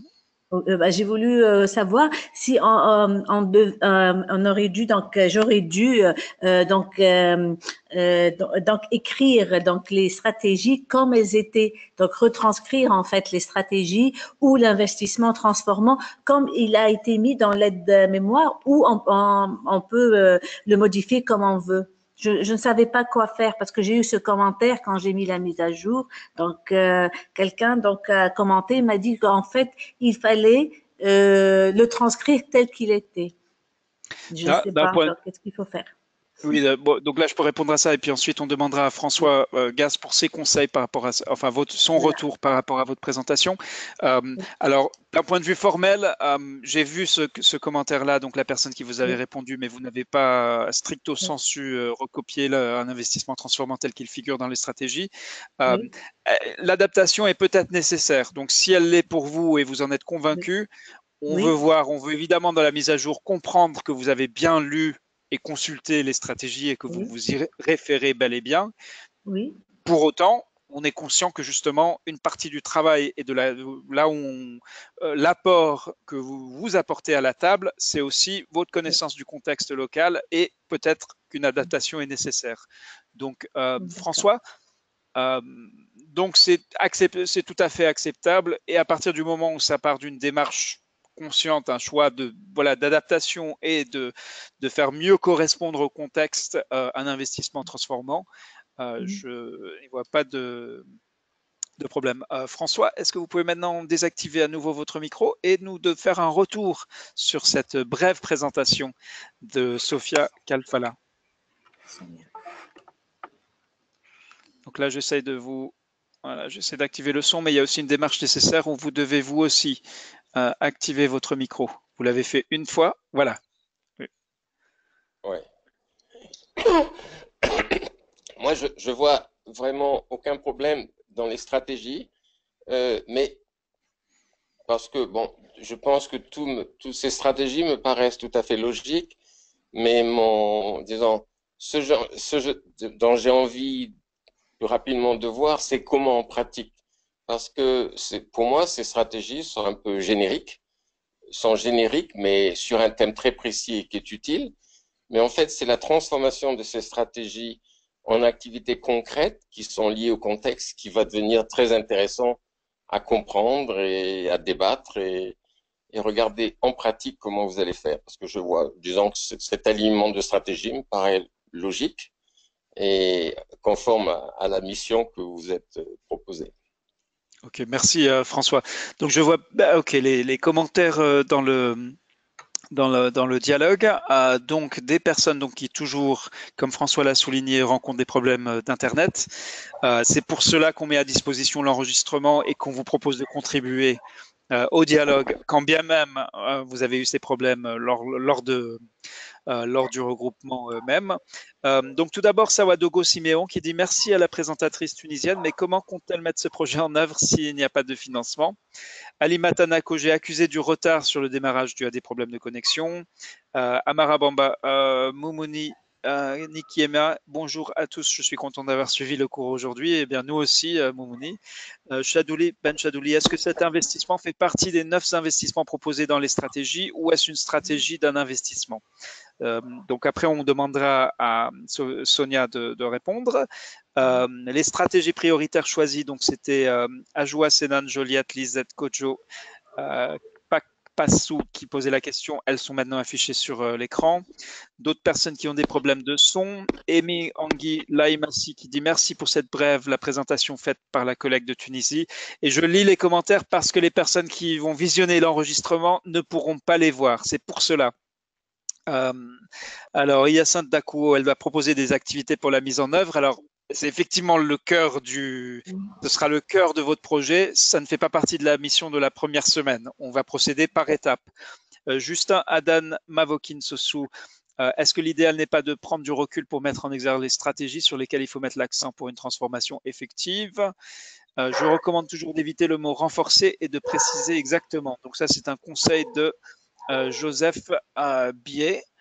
Euh, bah, j'ai voulu euh, savoir si on, on, on, dev- euh, on aurait dû donc euh, j'aurais dû euh, euh, donc euh, euh, donc donc, écrire donc les stratégies comme elles étaient, donc retranscrire en fait les stratégies ou l'investissement transformant comme il a été mis dans l'aide de mémoire, ou on, on, on peut euh, le modifier comme on veut. Je, je ne savais pas quoi faire parce que j'ai eu ce commentaire quand j'ai mis la mise à jour. Donc euh, quelqu'un donc a commenté, m'a dit qu'en fait il fallait euh, le transcrire tel qu'il était. Je ne sais D'un pas, point, donc qu'est-ce qu'il faut faire? Oui, euh, bon, donc là, je peux répondre à ça et puis ensuite on demandera à François euh, Gaz pour ses conseils par rapport à ça, enfin votre, son Voilà. retour par rapport à votre présentation. Euh, alors, d'un point de vue formel, euh, j'ai vu ce, ce commentaire-là, donc la personne qui vous avait Oui, répondu, mais vous n'avez pas stricto oui, sensu euh, recopié le- un investissement transformant tel qu'il figure dans les stratégies. Euh, oui, euh, L'adaptation est peut-être nécessaire, donc si elle l'est pour vous et vous en êtes oui, convaincu, on veut oui, voir, on veut évidemment dans la mise à jour comprendre que vous avez bien lu et consulté les stratégies et que vous oui, vous y référez bel et bien. oui, Pour autant, on est conscient que justement une partie du travail et de la, là où on, euh, l'apport que vous vous apportez à la table, c'est aussi votre oui, connaissance du contexte local et peut-être qu'une adaptation est nécessaire. Donc, euh, d'accord. François, euh, donc c'est c'est tout à fait acceptable, et à partir du moment où ça part d'une démarche consciente, un choix de voilà d'adaptation et de de faire mieux correspondre au contexte euh, un investissement transformant, euh, Mhm. je ne vois pas de de problème. Euh, François, est-ce que vous pouvez maintenant désactiver à nouveau votre micro et nous de faire un retour sur cette brève présentation de Sofia Kalfala? Donc là, j'essaie de vous, voilà, j'essaie d'activer le son, mais il y a aussi une démarche nécessaire où vous devez vous aussi euh, activer votre micro. Vous l'avez fait une fois, voilà. Oui. Ouais. Moi, je, je vois vraiment aucun problème dans les stratégies, euh, mais parce que, bon, je pense que tout me- toutes ces stratégies me paraissent tout à fait logiques, mais mon, disons, ce, genre, ce jeu- dont j'ai envie plus rapidement de voir, c'est comment on pratique. Parce que c'est, pour moi, ces stratégies sont un peu génériques, sont génériques, mais sur un thème très précis et qui est utile. Mais en fait, c'est la transformation de ces stratégies en activités concrètes qui sont liées au contexte qui va devenir très intéressant à comprendre et à débattre et, et regarder en pratique comment vous allez faire. Parce que je vois, disons que cet alignement de stratégie me paraît logique et conforme à, à la mission que vous êtes proposée. Ok, merci euh, François. Donc je vois, bah, ok, les, les commentaires euh, dans le dans le, dans le dialogue, euh, donc des personnes donc, qui toujours, comme François l'a souligné, rencontrent des problèmes euh, d'Internet. Euh, c'est pour cela qu'on met à disposition l'enregistrement et qu'on vous propose de contribuer euh, au dialogue, quand bien même euh, vous avez eu ces problèmes lors, lors de, euh, lors du regroupement euh, même. Euh, donc tout d'abord, Sawadogo Siméon qui dit merci à la présentatrice tunisienne, mais comment compte-t-elle mettre ce projet en œuvre s'il n'y a pas de financement? Ali Matanako, j'ai accusé du retard sur le démarrage dû à des problèmes de connexion. Euh, Amara Bamba, euh, Moumouni, euh, Nikiema, bonjour à tous, je suis content d'avoir suivi le cours aujourd'hui. Eh bien, nous aussi, euh, Moumouni. Euh, Chadouli, Ben Chadouli, est-ce que cet investissement fait partie des neuf investissements proposés dans les stratégies ou est-ce une stratégie d'un investissement? Euh, donc après, on demandera à Sonia de, de répondre. Euh, les stratégies prioritaires choisies, donc c'était euh, Ajoua, Senan, Joliette, Lisette, Kojo, euh, Passou qui posait la question, elles sont maintenant affichées sur euh, l'écran. D'autres personnes qui ont des problèmes de son. Amy Angui Laïmassi qui dit merci pour cette brève, la présentation faite par la collègue de Tunisie. Et je lis les commentaires parce que les personnes qui vont visionner l'enregistrement ne pourront pas les voir. C'est pour cela. Euh, alors, Hyacinthe Dakuo, elle va proposer des activités pour la mise en œuvre. Alors, c'est effectivement le cœur du, ce sera le cœur de votre projet. Ça ne fait pas partie de la mission de la première semaine. On va procéder par étapes. Euh, Justin Adan Mavokin Sossou, euh, est-ce que l'idéal n'est pas de prendre du recul pour mettre en exergue les stratégies sur lesquelles il faut mettre l'accent pour une transformation effective? Euh, je recommande toujours d'éviter le mot renforcer et de préciser exactement. Donc ça, c'est un conseil de euh, Joseph euh, Biet.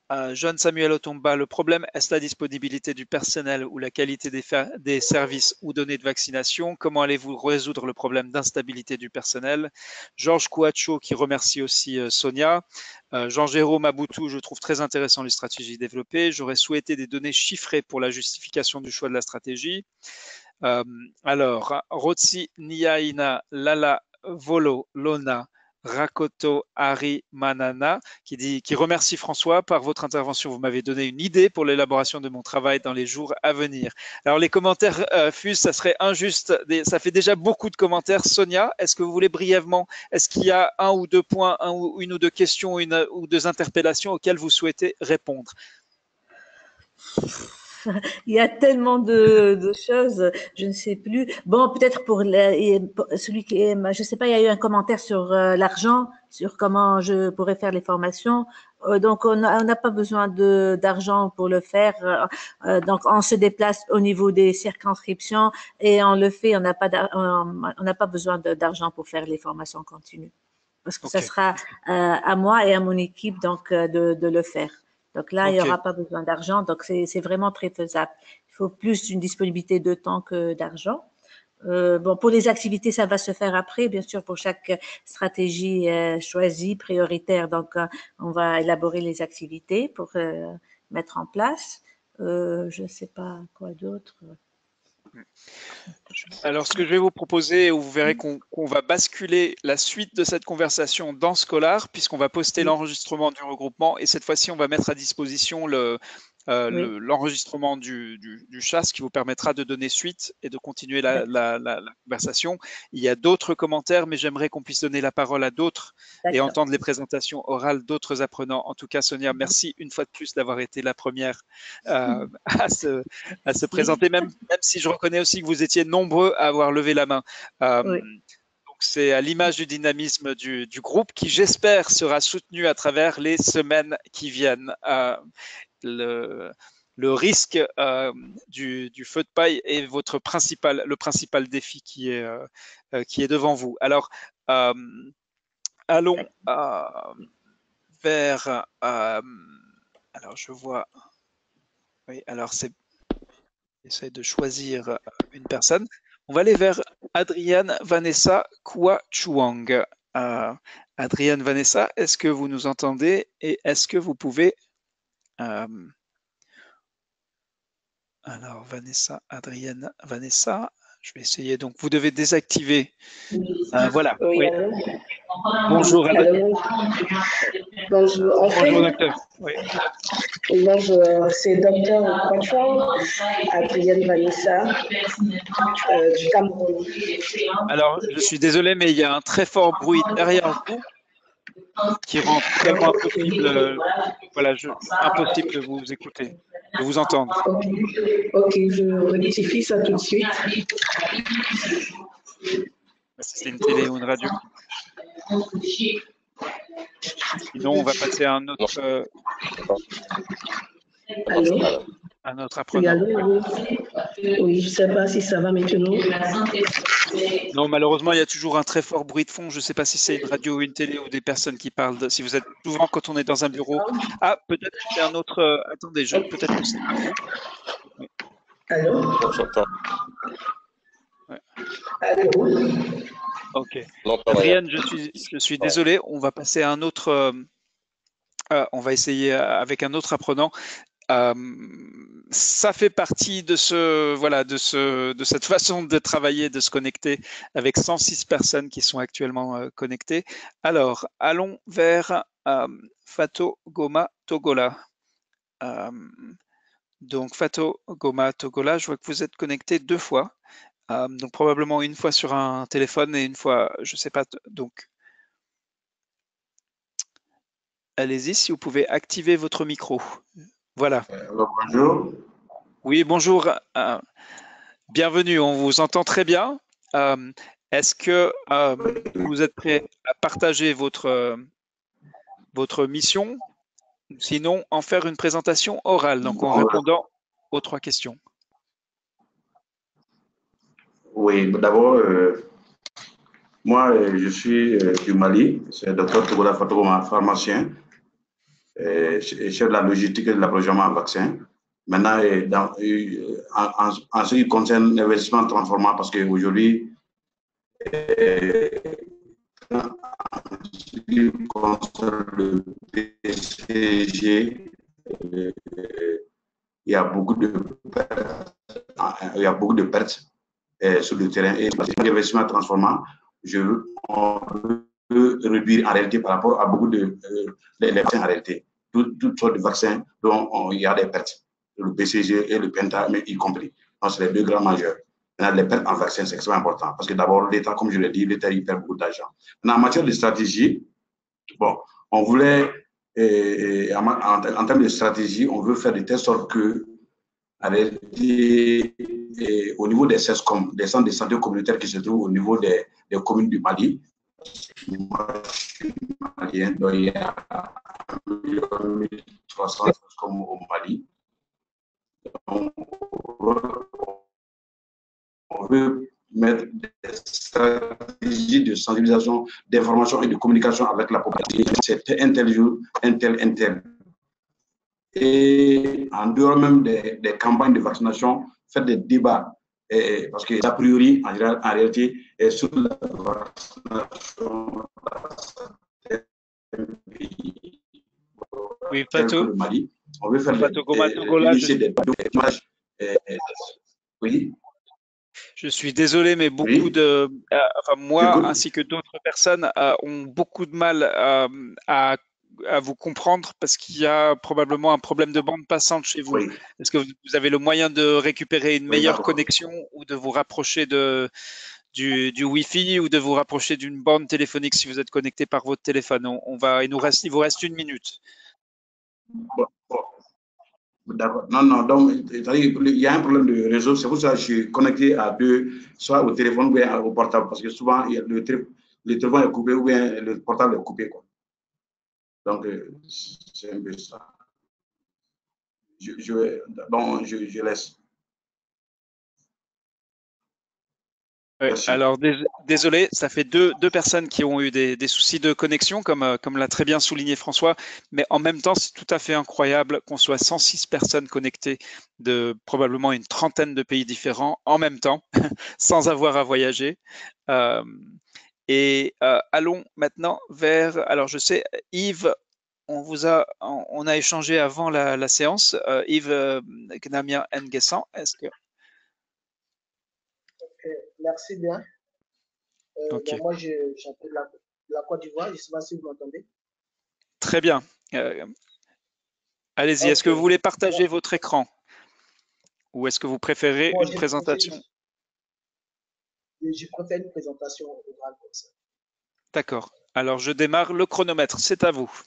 Euh, John Samuel Otomba, le problème est-ce la disponibilité du personnel ou la qualité des, des services ou données de vaccination? Comment allez-vous résoudre le problème d'instabilité du personnel? Georges Kouacho qui remercie aussi euh, Sonia. Euh, Jean-Jérôme Aboutou, je trouve très intéressant les stratégies développées. J'aurais souhaité des données chiffrées pour la justification du choix de la stratégie. Euh, alors, Rotsi Niaina Lala Volo Lona Rakoto Hari Manana qui dit qui remercie François par votre intervention. Vous m'avez donné une idée pour l'élaboration de mon travail dans les jours à venir. Alors les commentaires euh, fusent, ça serait injuste. Ça fait déjà beaucoup de commentaires. Sonia, est-ce que vous voulez brièvement, est-ce qu'il y a un ou deux points, un ou une ou deux questions, une ou deux interpellations auxquelles vous souhaitez répondre? Il y a tellement de, de choses, je ne sais plus. Bon, peut-être pour, le, pour celui qui est, je ne sais pas, il y a eu un commentaire sur euh, l'argent, sur comment je pourrais faire les formations. Euh, donc, on n'a pas besoin d'argent pour le faire. Euh, donc, on se déplace au niveau des circonscriptions et on le fait. On n'a pas, on n'a pas besoin d'argent pour faire les formations continues. Parce que okay. ça sera euh, à moi et à mon équipe donc de, de le faire. Donc là, okay. il n'y aura pas besoin d'argent. Donc, c'est vraiment très faisable. Il faut plus une disponibilité de temps que d'argent. Euh, bon, pour les activités, ça va se faire après, bien sûr, pour chaque stratégie euh, choisie, prioritaire. Donc, euh, on va élaborer les activités pour euh, mettre en place. Euh, je ne sais pas quoi d'autre. Alors, ce que je vais vous proposer, vous verrez qu'on qu'on va basculer la suite de cette conversation dans Scholar, puisqu'on va poster l'enregistrement du regroupement, et cette fois-ci, on va mettre à disposition le, euh, oui. l'enregistrement le, du, du, du chat, ce qui vous permettra de donner suite et de continuer la, la, la, la conversation. Il y a d'autres commentaires, mais j'aimerais qu'on puisse donner la parole à d'autres et entendre les présentations orales d'autres apprenants. En tout cas, Sonia, merci une fois de plus d'avoir été la première euh, à, se, à se présenter, même, même si je reconnais aussi que vous étiez nombreux à avoir levé la main. Euh, oui. C'est à l'image du dynamisme du, du groupe qui, j'espère, sera soutenu à travers les semaines qui viennent. Euh, le, le risque euh, du, du feu de paille est votre principal, le principal défi qui est, euh, qui est devant vous. Alors, euh, allons euh, vers. Euh, alors, je vois. Oui, alors c'est. J'essaie de choisir une personne. On va aller vers Adrienne Vanessa Kouachuang. Euh, Adrienne Vanessa, est-ce que vous nous entendez et est-ce que vous pouvez. Euh, alors, Vanessa, Adrienne Vanessa, je vais essayer. Donc, vous devez désactiver. Euh, voilà. Oui, oui. Bonjour, Adrienne. Bonjour, en fait, bonjour, docteur. Oui. Bonjour, c'est docteur Kouachuang, Adrienne Vanessa, euh, du Cameroun. Alors, je suis désolé, mais il y a un très fort bruit derrière vous qui rend totalement impossible, euh, voilà, je, impossible de vous écouter, de vous entendre. Ok, okay, je rectifie ça tout de suite. C'est une télé ou une radio? Sinon, on va passer à un autre, euh, Allô? un autre apprenant. Allô? Oui, je ne sais pas si ça va maintenant. Non, malheureusement, il y a toujours un très fort bruit de fond. Je ne sais pas si c'est une radio ou une télé ou des personnes qui parlent. De, si vous êtes souvent quand on est dans un bureau. Ah, peut-être que c'est un autre. Euh, attendez, je peut-être que c'est pas vous. Oui. Allô? Ouais. Allô? Ok. Adrienne, je suis, je suis désolé. On va passer à un autre. Euh, euh, on va essayer avec un autre apprenant. Euh, ça fait partie de ce voilà de ce de cette façon de travailler, de se connecter avec cent six personnes qui sont actuellement euh, connectées. Alors, allons vers euh, Fatou Goma Togola. Euh, donc Fatou Goma Togola, je vois que vous êtes connecté deux fois. Euh, donc probablement une fois sur un téléphone et une fois, je sais pas. Donc, allez-y si vous pouvez activer votre micro. Voilà. Alors, bonjour. Oui, bonjour. Euh, bienvenue, on vous entend très bien. Euh, Est-ce que euh, vous êtes prêt à partager votre, euh, votre mission? Sinon, en faire une présentation orale, donc en répondant aux trois questions. Oui, d'abord, euh, moi, je suis euh, du Mali. C'est le docteur Togola Fatou Goma, pharmacien. euh, chef de la logistique et de l'approvisionnement en vaccins. Maintenant, dans, en, en, ce qui concerne l'investissement transformant, parce qu'aujourd'hui, euh, en ce qui concerne le P C G, euh, il y a beaucoup de pertes, il y a beaucoup de pertes euh, sur le terrain. Et l'investissement transformant, je veux, on veut réduire en réalité par rapport à beaucoup de euh, les, les vaccins en réalité. Toutes, toutes sortes de vaccins dont on, il y a des pertes. Le B C G et le Penta, mais y compris. Donc, c'est les deux grands majeurs. Maintenant, les pertes en vaccins, c'est extrêmement important. Parce que d'abord, l'État, comme je l'ai dit, l'État, il perd beaucoup d'argent. En matière de stratégie, bon, on voulait, euh, en, en, en termes de stratégie, on veut faire de telle sorte que, en réalité, et au niveau des C E S C O M, des centres de santé communautaires qui se trouvent au niveau des, des communes du Mali, moi, je suis malien, donc il y a mille trois cents C E S C O M au Mali. Donc, on veut mettre des stratégies de sensibilisation, d'information et de communication avec la population. C'est un tel jour, un tel, un tel. Et en dehors même des, des campagnes de vaccination, faire des débats. Et, parce que, a priori, en, en réalité, et sur la vaccination, oui, Fatou. Le Mali, on veut faire Fatou des, Gola, des, des, des, oui. Je suis désolé, mais beaucoup oui. de, euh, enfin moi ainsi que d'autres personnes euh, ont beaucoup de mal euh, à, à vous comprendre parce qu'il y a probablement un problème de bande passante chez vous. Oui. Est-ce que vous avez le moyen de récupérer une meilleure oui, connexion ou de vous rapprocher de, du, du Wi-Fi ou de vous rapprocher d'une bande téléphonique si vous êtes connecté par votre téléphone? On, on va, il nous reste, il vous reste une minute. Bon, bon. D'accord. Non, non, donc il y a un problème de réseau. C'est pour ça que je suis connecté à deux, soit au téléphone ou bien au portable, parce que souvent il y a le, le téléphone est coupé ou bien le portable est coupé, quoi. Donc, c'est un peu ça. Je, je, bon, je, je laisse. Oui, alors désolé, ça fait deux, deux personnes qui ont eu des, des soucis de connexion, comme, comme l'a très bien souligné François, mais en même temps, c'est tout à fait incroyable qu'on soit cent six personnes connectées de probablement une trentaine de pays différents en même temps, sans avoir à voyager. Euh, et euh, allons maintenant vers, alors je sais, Yves, on vous a, on a échangé avant la, la séance, euh, Yves euh, Gnamien Nguessan, est-ce que... Okay, merci bien. Euh, okay. Donc moi, j'appelle la, la Côte d'Ivoire. Je ne sais pas si vous m'entendez. Très bien. Euh, Allez-y. Okay. Est-ce que vous voulez partager bon. votre écran ou est-ce que vous préférez bon, une présentation? Je, je préfère une présentation orale comme ça. D'accord. Alors, je démarre le chronomètre. C'est à vous.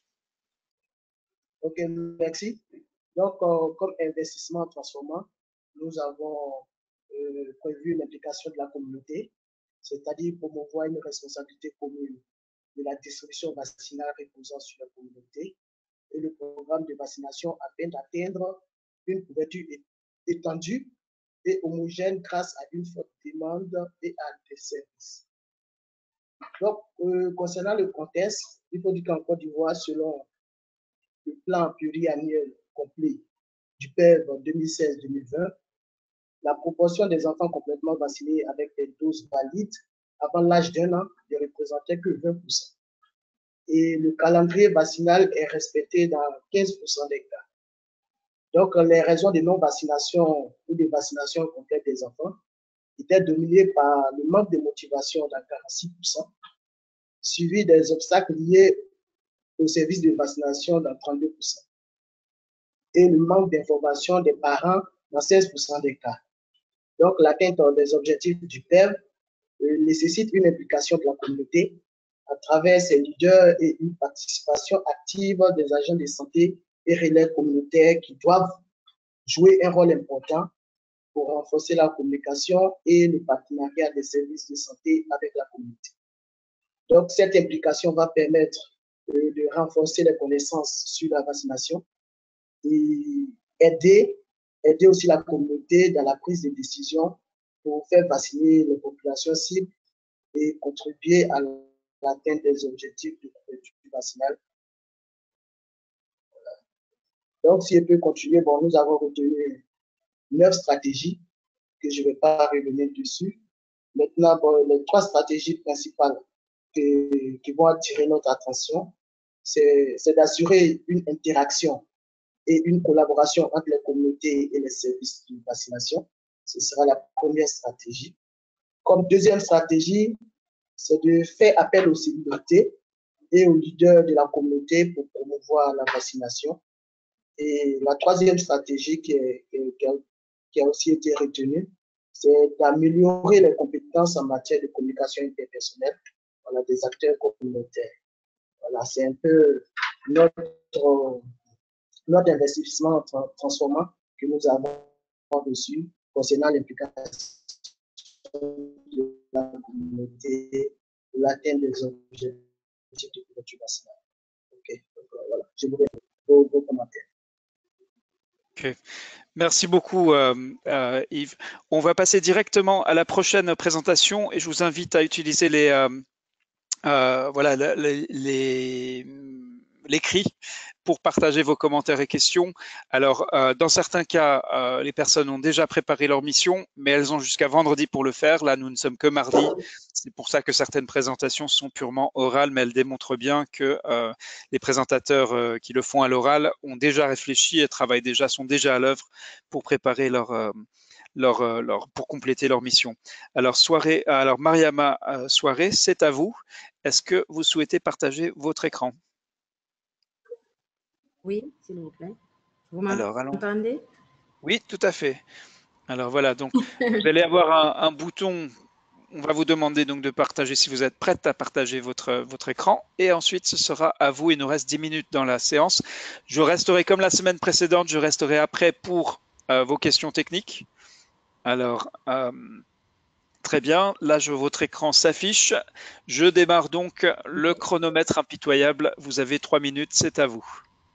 Ok, merci. Donc, euh, comme investissement transformant, nous avons euh, prévu l'implication de la communauté, c'est-à-dire promouvoir une responsabilité commune de la distribution vaccinale reposant sur la communauté et le programme de vaccination afin d'atteindre une couverture étendue et homogène grâce à une forte demande et à des services. Donc, euh, concernant le contexte, il faut dire qu'en Côte d'Ivoire, selon le plan pluriannuel complet du P E V deux mille seize deux mille vingt, la proportion des enfants complètement vaccinés avec des doses valides avant l'âge d'un an ne représentait que vingt pour cent. Et le calendrier vaccinal est respecté dans quinze pour cent des cas. Donc, les raisons de non-vaccination ou de vaccination complète des enfants étaient dominées par le manque de motivation dans quarante-six pour cent, suivi des obstacles liés au service de vaccination dans trente-deux pour cent, et le manque d'information des parents dans seize pour cent des cas. Donc, l'atteinte des objectifs du P E V euh, nécessite une implication de la communauté à travers ses leaders et une participation active des agents de santé et relais communautaires qui doivent jouer un rôle important pour renforcer la communication et le partenariat des services de santé avec la communauté. Donc, cette implication va permettre euh, de renforcer les connaissances sur la vaccination et aider, aider aussi la communauté dans la prise de décision pour faire vacciner les populations cibles et contribuer à l'atteinte des objectifs de couverture vaccinale Donc, si je peux continuer, bon, nous avons retenu neuf stratégies que je ne vais pas revenir dessus. Maintenant, bon, les trois stratégies principales que, qui vont attirer notre attention, c'est d'assurer une interaction et une collaboration entre les communautés et les services de vaccination. Ce sera la première stratégie. Comme deuxième stratégie, c'est de faire appel aux célébrités et aux leaders de la communauté pour promouvoir la vaccination. Et la troisième stratégie qui, est, qui, a, qui a aussi été retenue, c'est d'améliorer les compétences en matière de communication interpersonnelle voilà, des acteurs communautaires. Voilà, c'est un peu notre, notre investissement transformant que nous avons reçu concernant l'implication de la communauté pour l'atteinte des objectifs de couverture vaccinale. Ok, donc voilà, je vous remercie pour vos commentaires. Ok. Merci beaucoup, euh, euh, Yves. On va passer directement à la prochaine présentation et je vous invite à utiliser les, euh, euh, voilà, les, les, l'écrit pour partager vos commentaires et questions. Alors, euh, dans certains cas, euh, les personnes ont déjà préparé leur mission, mais elles ont jusqu'à vendredi pour le faire. Là, nous ne sommes que mardi. C'est pour ça que certaines présentations sont purement orales, mais elles démontrent bien que euh, les présentateurs euh, qui le font à l'oral ont déjà réfléchi et travaillent déjà, sont déjà à l'œuvre pour préparer leur, euh, leur, leur, pour compléter leur mission. Alors, soirée, alors Mariama, euh, soirée, c'est à vous. Est-ce que vous souhaitez partager votre écran? Oui, s'il vous plaît. Vous m'entendez? Oui, tout à fait. Alors voilà, donc vous allez avoir un, un bouton. On va vous demander donc de partager si vous êtes prête à partager votre, votre écran. Et ensuite, ce sera à vous. Il nous reste dix minutes dans la séance. Je resterai comme la semaine précédente. Je resterai après pour euh, vos questions techniques. Alors, euh, très bien. Là, je, votre écran s'affiche. Je démarre donc le chronomètre impitoyable. Vous avez trois minutes. C'est à vous.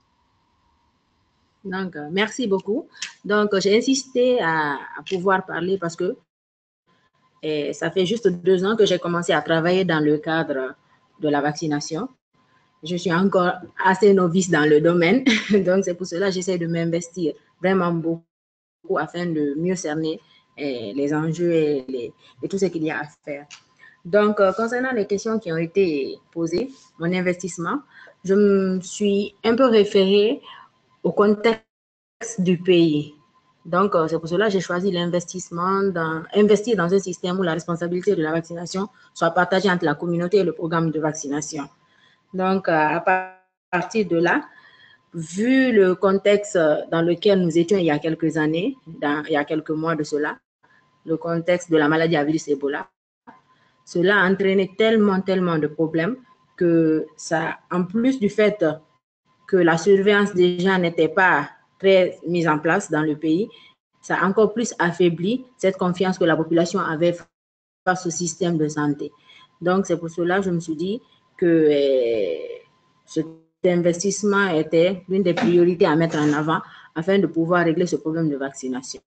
Donc, euh, merci beaucoup. Donc, j'ai insisté à, à pouvoir parler parce que et ça fait juste deux ans que j'ai commencé à travailler dans le cadre de la vaccination. Je suis encore assez novice dans le domaine. Donc, c'est pour cela que j'essaie de m'investir vraiment beaucoup afin de mieux cerner eh, les enjeux et, les, et tout ce qu'il y a à faire. Donc, euh, concernant les questions qui ont été posées, mon investissement, je me suis un peu référée au contexte du pays. Donc, euh, c'est pour cela que j'ai choisi l'investissement, dans, investir dans un système où la responsabilité de la vaccination soit partagée entre la communauté et le programme de vaccination. Donc, euh, à partir de là, vu le contexte dans lequel nous étions il y a quelques années, dans, il y a quelques mois de cela, le contexte de la maladie à virus Ebola, cela a entraîné tellement, tellement de problèmes que ça, en plus du fait que la surveillance déjà n'était pas très mise en place dans le pays, ça a encore plus affaibli cette confiance que la population avait face au système de santé. Donc, c'est pour cela que je me suis dit que euh, cet investissement était l'une des priorités à mettre en avant afin de pouvoir régler ce problème de vaccination.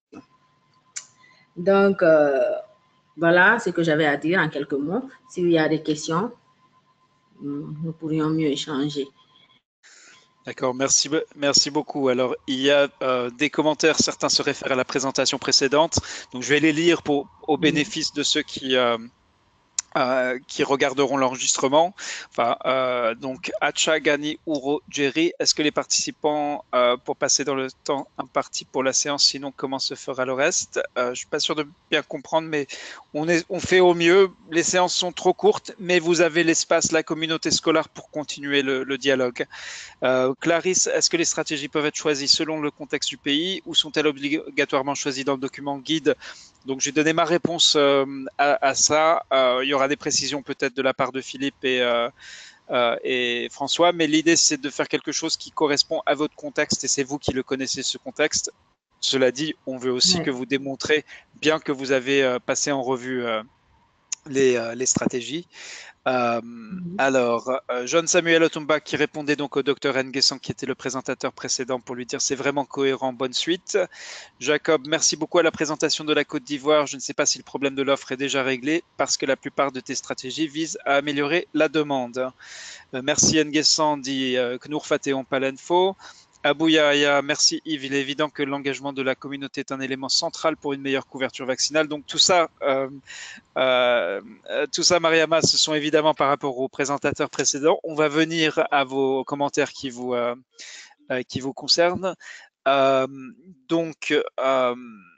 Donc, euh, voilà ce que j'avais à dire en quelques mots. S'il y a des questions, nous pourrions mieux échanger. D'accord, merci, merci beaucoup. Alors, il y a euh, des commentaires, certains se réfèrent à la présentation précédente, donc je vais les lire pour, au bénéfice de ceux qui, euh, euh, qui regarderont l'enregistrement. Enfin, euh, donc, Acha, Gani, Uro, Jerry, est-ce que les participants, euh, pour passer dans le temps imparti pour la séance, sinon comment se fera le reste? euh, Je ne suis pas sûr de bien comprendre, mais on, est, on fait au mieux. Les séances sont trop courtes, mais vous avez l'espace, la communauté scolaire pour continuer le, le dialogue. Euh, Clarisse, est-ce que les stratégies peuvent être choisies selon le contexte du pays ou sont-elles obligatoirement choisies dans le document guide? Donc, j'ai donné ma réponse euh, à, à ça. Euh, il y aura des précisions peut-être de la part de Philippe et, euh, euh, et François, mais l'idée, c'est de faire quelque chose qui correspond à votre contexte et c'est vous qui le connaissez, ce contexte. Cela dit, on veut aussi ouais. que vous démontrez, bien que vous avez euh, passé en revue euh, les, euh, les stratégies. Euh, mm-hmm. Alors, euh, John Samuel Otumba qui répondait donc au docteur Nguessan qui était le présentateur précédent pour lui dire c'est vraiment cohérent, bonne suite. Jacob, merci beaucoup à la présentation de la Côte d'Ivoire. Je ne sais pas si le problème de l'offre est déjà réglé parce que la plupart de tes stratégies visent à améliorer la demande. Euh, merci Nguessan, dit euh, Knour Fatéon Palenfo. Abou Yahya, merci Yves. Il est évident que l'engagement de la communauté est un élément central pour une meilleure couverture vaccinale. Donc tout ça, euh, euh, tout ça, Mariama, ce sont évidemment par rapport aux présentateurs précédents. On va venir à vos commentaires qui vous, euh, euh, qui vous concernent. Euh, donc, euh,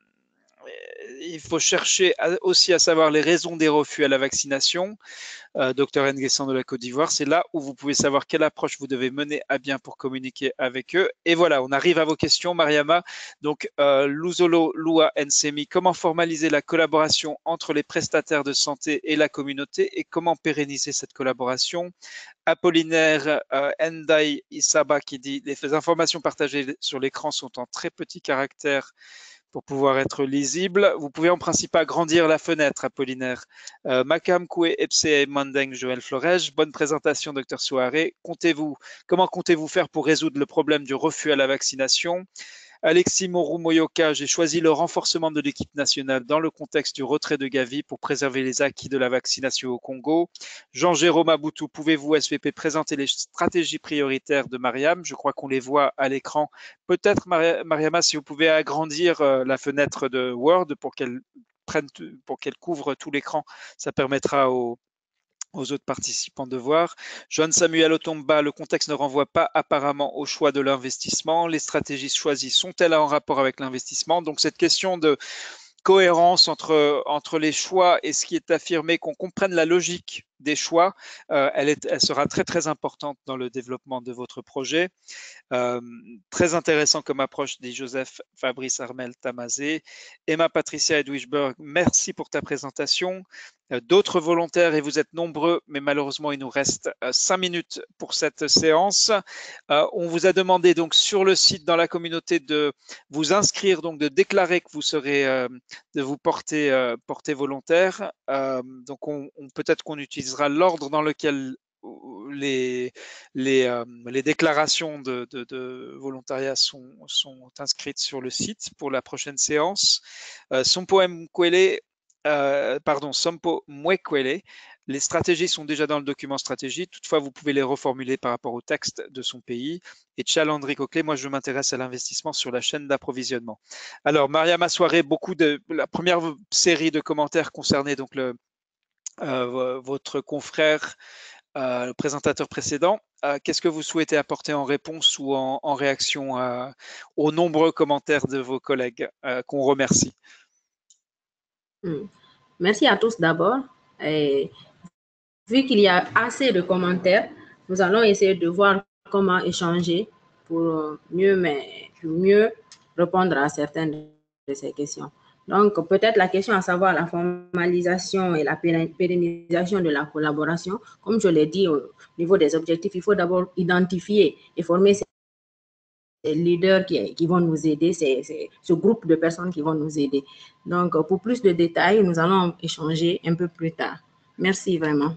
il faut chercher à, aussi à savoir les raisons des refus à la vaccination. Euh, docteur Nguessan de la Côte d'Ivoire, c'est là où vous pouvez savoir quelle approche vous devez mener à bien pour communiquer avec eux. Et voilà, on arrive à vos questions, Mariama. Donc, euh, Luzolo, Lua, Nsemi, comment formaliser la collaboration entre les prestataires de santé et la communauté et comment pérenniser cette collaboration? Apollinaire euh, Ndai Isaba qui dit les informations partagées sur l'écran sont en très petits caractères pour pouvoir être lisible. Vous pouvez en principe agrandir la fenêtre, Apollinaire. Euh, Makam Koué Epse Mandeng Joël Florej, bonne présentation, docteur Souaré. Comptez-vous, comment comptez-vous faire pour résoudre le problème du refus à la vaccination? Alexis Mourou Moyoka, j'ai choisi le renforcement de l'équipe nationale dans le contexte du retrait de Gavi pour préserver les acquis de la vaccination au Congo. Jean-Jérôme Aboutou, pouvez-vous, S V P, présenter les stratégies prioritaires de Mariam? Je crois qu'on les voit à l'écran. Peut-être, Mariama, si vous pouvez agrandir la fenêtre de Word pour qu'elle prenne, pour qu'elle couvre tout l'écran, ça permettra aux aux autres participants de voir. John Samuel Otomba, le contexte ne renvoie pas apparemment au choix de l'investissement. Les stratégies choisies sont-elles en rapport avec l'investissement? Donc cette question de cohérence entre, entre les choix et ce qui est affirmé, qu'on comprenne la logique des choix, euh, elle, est, elle sera très très importante dans le développement de votre projet. Euh, très intéressant comme approche, dit Joseph Fabrice Armel Tamazé. Emma Patricia Edwichberg, merci pour ta présentation. Euh, D'autres volontaires, et vous êtes nombreux, mais malheureusement, il nous reste euh, cinq minutes pour cette séance. Euh, on vous a demandé donc sur le site, dans la communauté, de vous inscrire, donc de déclarer que vous serez, euh, de vous porter, euh, porter volontaire. Euh, donc, on, on, peut-être qu'on utilisera l'ordre dans lequel les, les, euh, les déclarations de, de, de volontariat sont, sont inscrites sur le site pour la prochaine séance. Euh, Sompo Mkwele, euh, pardon, Sompo Mwekwele, les stratégies sont déjà dans le document stratégie, toutefois vous pouvez les reformuler par rapport au texte de son pays. Et Chalandri Coquelet, moi je m'intéresse à l'investissement sur la chaîne d'approvisionnement. Alors Mariama Soirée, beaucoup de la première série de commentaires concernait donc le, euh, votre confrère Euh, le présentateur précédent. Euh, Qu'est-ce que vous souhaitez apporter en réponse ou en, en réaction à, aux nombreux commentaires de vos collègues euh, qu'on remercie? Hmm. Merci à tous d'abord. Vu qu'il y a assez de commentaires, nous allons essayer de voir comment échanger pour mieux, mais, pour mieux répondre à certaines de ces questions. Donc, peut-être la question à savoir la formalisation et la pérennisation de la collaboration. Comme je l'ai dit au niveau des objectifs, il faut d'abord identifier et former ces leaders qui, qui vont nous aider, c'est ce groupe de personnes qui vont nous aider. Donc, pour plus de détails, nous allons échanger un peu plus tard. Merci vraiment.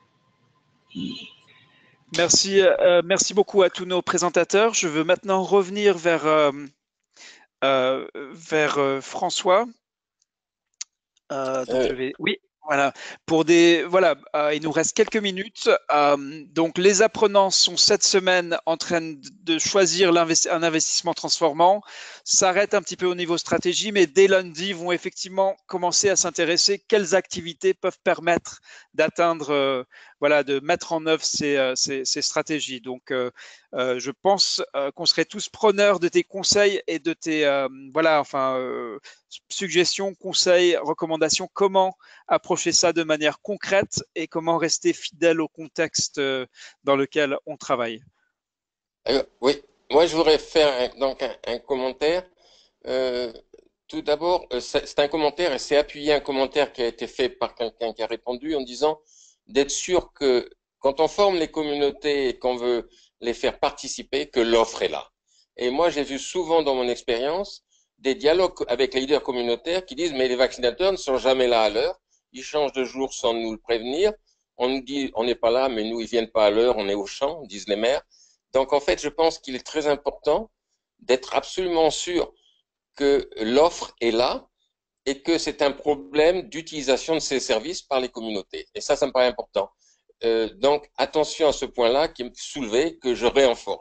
Merci, euh, merci beaucoup à tous nos présentateurs. Je veux maintenant revenir vers, euh, euh, vers euh, François. Euh, donc Euh, je vais, oui, voilà. Pour des, voilà, euh, il nous reste quelques minutes. Euh, donc les apprenants sont cette semaine en train de choisir l'investi un investissement transformant. S'arrêtent un petit peu au niveau stratégie, mais dès lundi vont effectivement commencer à s'intéresser quelles activités peuvent permettre d'atteindre, euh, voilà, de mettre en œuvre ces, euh, ces, ces stratégies. Donc euh, euh, je pense euh, qu'on serait tous preneurs de tes conseils et de tes, euh, voilà, enfin, euh, suggestions, conseils, recommandations, comment approcher ça de manière concrète et comment rester fidèle au contexte dans lequel on travaille. euh, oui, moi je voudrais faire un, donc un, un commentaire. Euh, tout d'abord, euh, c'est un commentaire et c'est appuyer un commentaire qui a été fait par quelqu'un qui a répondu en disant d'être sûr que quand on forme les communautés et qu'on veut les faire participer, que l'offre est là. Et moi j'ai vu souvent dans mon expérience des dialogues avec les leaders communautaires qui disent mais les vaccinateurs ne sont jamais là à l'heure, ils changent de jour sans nous le prévenir, on nous dit on n'est pas là mais nous ils viennent pas à l'heure, on est au champ, disent les maires. Donc en fait je pense qu'il est très important d'être absolument sûr que l'offre est là et que c'est un problème d'utilisation de ces services par les communautés. Et ça, ça me paraît important. Euh, donc attention à ce point-là qui est soulevé, que je renforce.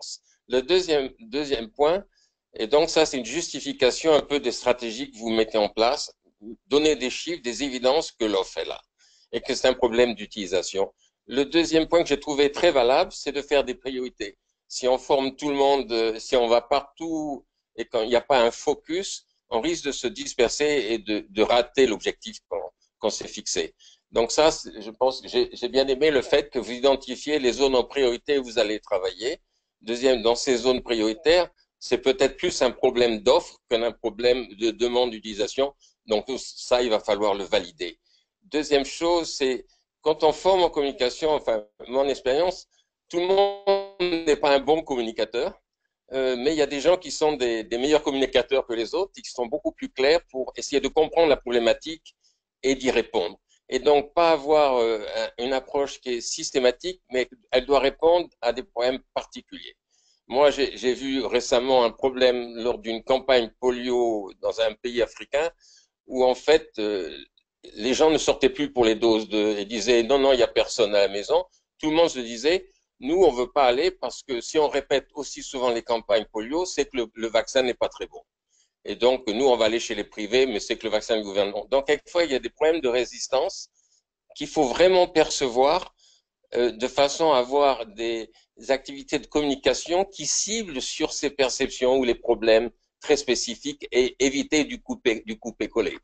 Le deuxième, deuxième point, et donc ça c'est une justification un peu des stratégies que vous mettez en place, donner des chiffres, des évidences que l'offre est là et que c'est un problème d'utilisation. Le deuxième point que j'ai trouvé très valable, c'est de faire des priorités. Si on forme tout le monde, si on va partout et quand il n'y a pas un focus, on risque de se disperser et de, de rater l'objectif qu'on qu'on s'est fixé. Donc ça, je pense que j'ai bien aimé le fait que vous identifiez les zones en priorité où vous allez travailler. Deuxième, dans ces zones prioritaires, c'est peut-être plus un problème d'offre qu'un problème de demande d'utilisation. Donc ça, il va falloir le valider. Deuxième chose, c'est quand on forme en communication, enfin, mon expérience, tout le monde n'est pas un bon communicateur, euh, mais il y a des gens qui sont des, des meilleurs communicateurs que les autres et qui sont beaucoup plus clairs pour essayer de comprendre la problématique et d'y répondre. Et donc, pas avoir euh, une approche qui est systématique, mais elle doit répondre à des problèmes particuliers. Moi, j'ai vu récemment un problème lors d'une campagne polio dans un pays africain où, en fait, euh, les gens ne sortaient plus pour les doses de, et disaient non, non, il n'y a personne à la maison. Tout le monde se disait, nous, on ne veut pas aller parce que si on répète aussi souvent les campagnes polio, c'est que le, le vaccin n'est pas très bon. Et donc, nous, on va aller chez les privés, mais c'est que le vaccin du gouvernement. Donc, quelquefois, il y a des problèmes de résistance qu'il faut vraiment percevoir euh, de façon à avoir des activités de communication qui ciblent sur ces perceptions ou les problèmes très spécifiques et éviter du couper, du couper-coller.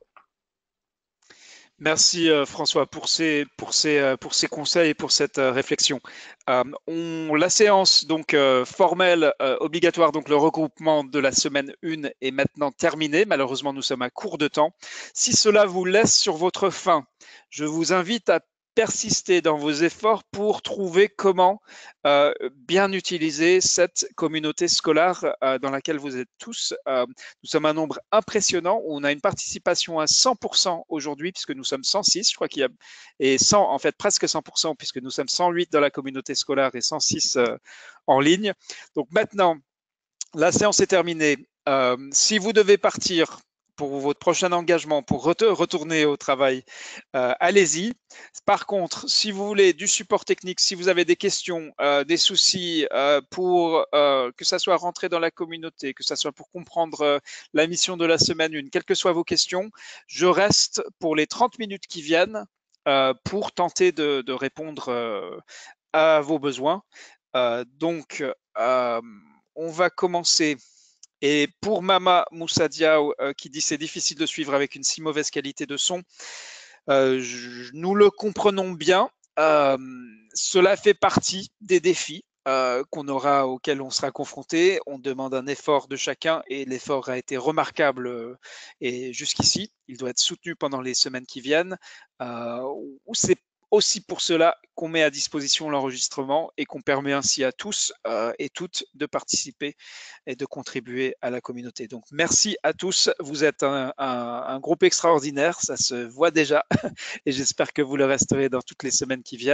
Merci euh, François pour ces, pour, ces, euh, pour ces conseils et pour cette euh, réflexion. Euh, on, la séance donc euh, formelle euh, obligatoire, donc le regroupement de la semaine un est maintenant terminée. Malheureusement, nous sommes à court de temps. Si cela vous laisse sur votre faim, je vous invite à persister dans vos efforts pour trouver comment euh, bien utiliser cette communauté scolaire euh, dans laquelle vous êtes tous. Euh, nous sommes un nombre impressionnant. On a une participation à cent pour cent aujourd'hui puisque nous sommes cent six, je crois qu'il y a, et cent, en fait presque cent pour cent puisque nous sommes cent huit dans la communauté scolaire et cent six euh, en ligne. Donc maintenant, la séance est terminée. Euh, si vous devez partir pour votre prochain engagement, pour retourner au travail, euh, allez-y. Par contre, si vous voulez du support technique, si vous avez des questions, euh, des soucis euh, pour euh, que ça soit rentré dans la communauté, que ça soit pour comprendre euh, la mission de la semaine une, quelles que soient vos questions, je reste pour les trente minutes qui viennent euh, pour tenter de, de répondre euh, à vos besoins. Euh, donc, euh, on va commencer. Et pour Mama Moussa Diaw euh, qui dit c'est difficile de suivre avec une si mauvaise qualité de son, euh, je, nous le comprenons bien. Euh, cela fait partie des défis euh, qu'on aura, auxquels on sera confronté. On demande un effort de chacun et l'effort a été remarquable euh, et jusqu'ici. Il doit être soutenu pendant les semaines qui viennent. Euh, où c'est aussi pour cela qu'on met à disposition l'enregistrement et qu'on permet ainsi à tous euh, et toutes de participer et de contribuer à la communauté. Donc, merci à tous. Vous êtes un, un, un groupe extraordinaire, ça se voit déjà et j'espère que vous le resterez dans toutes les semaines qui viennent.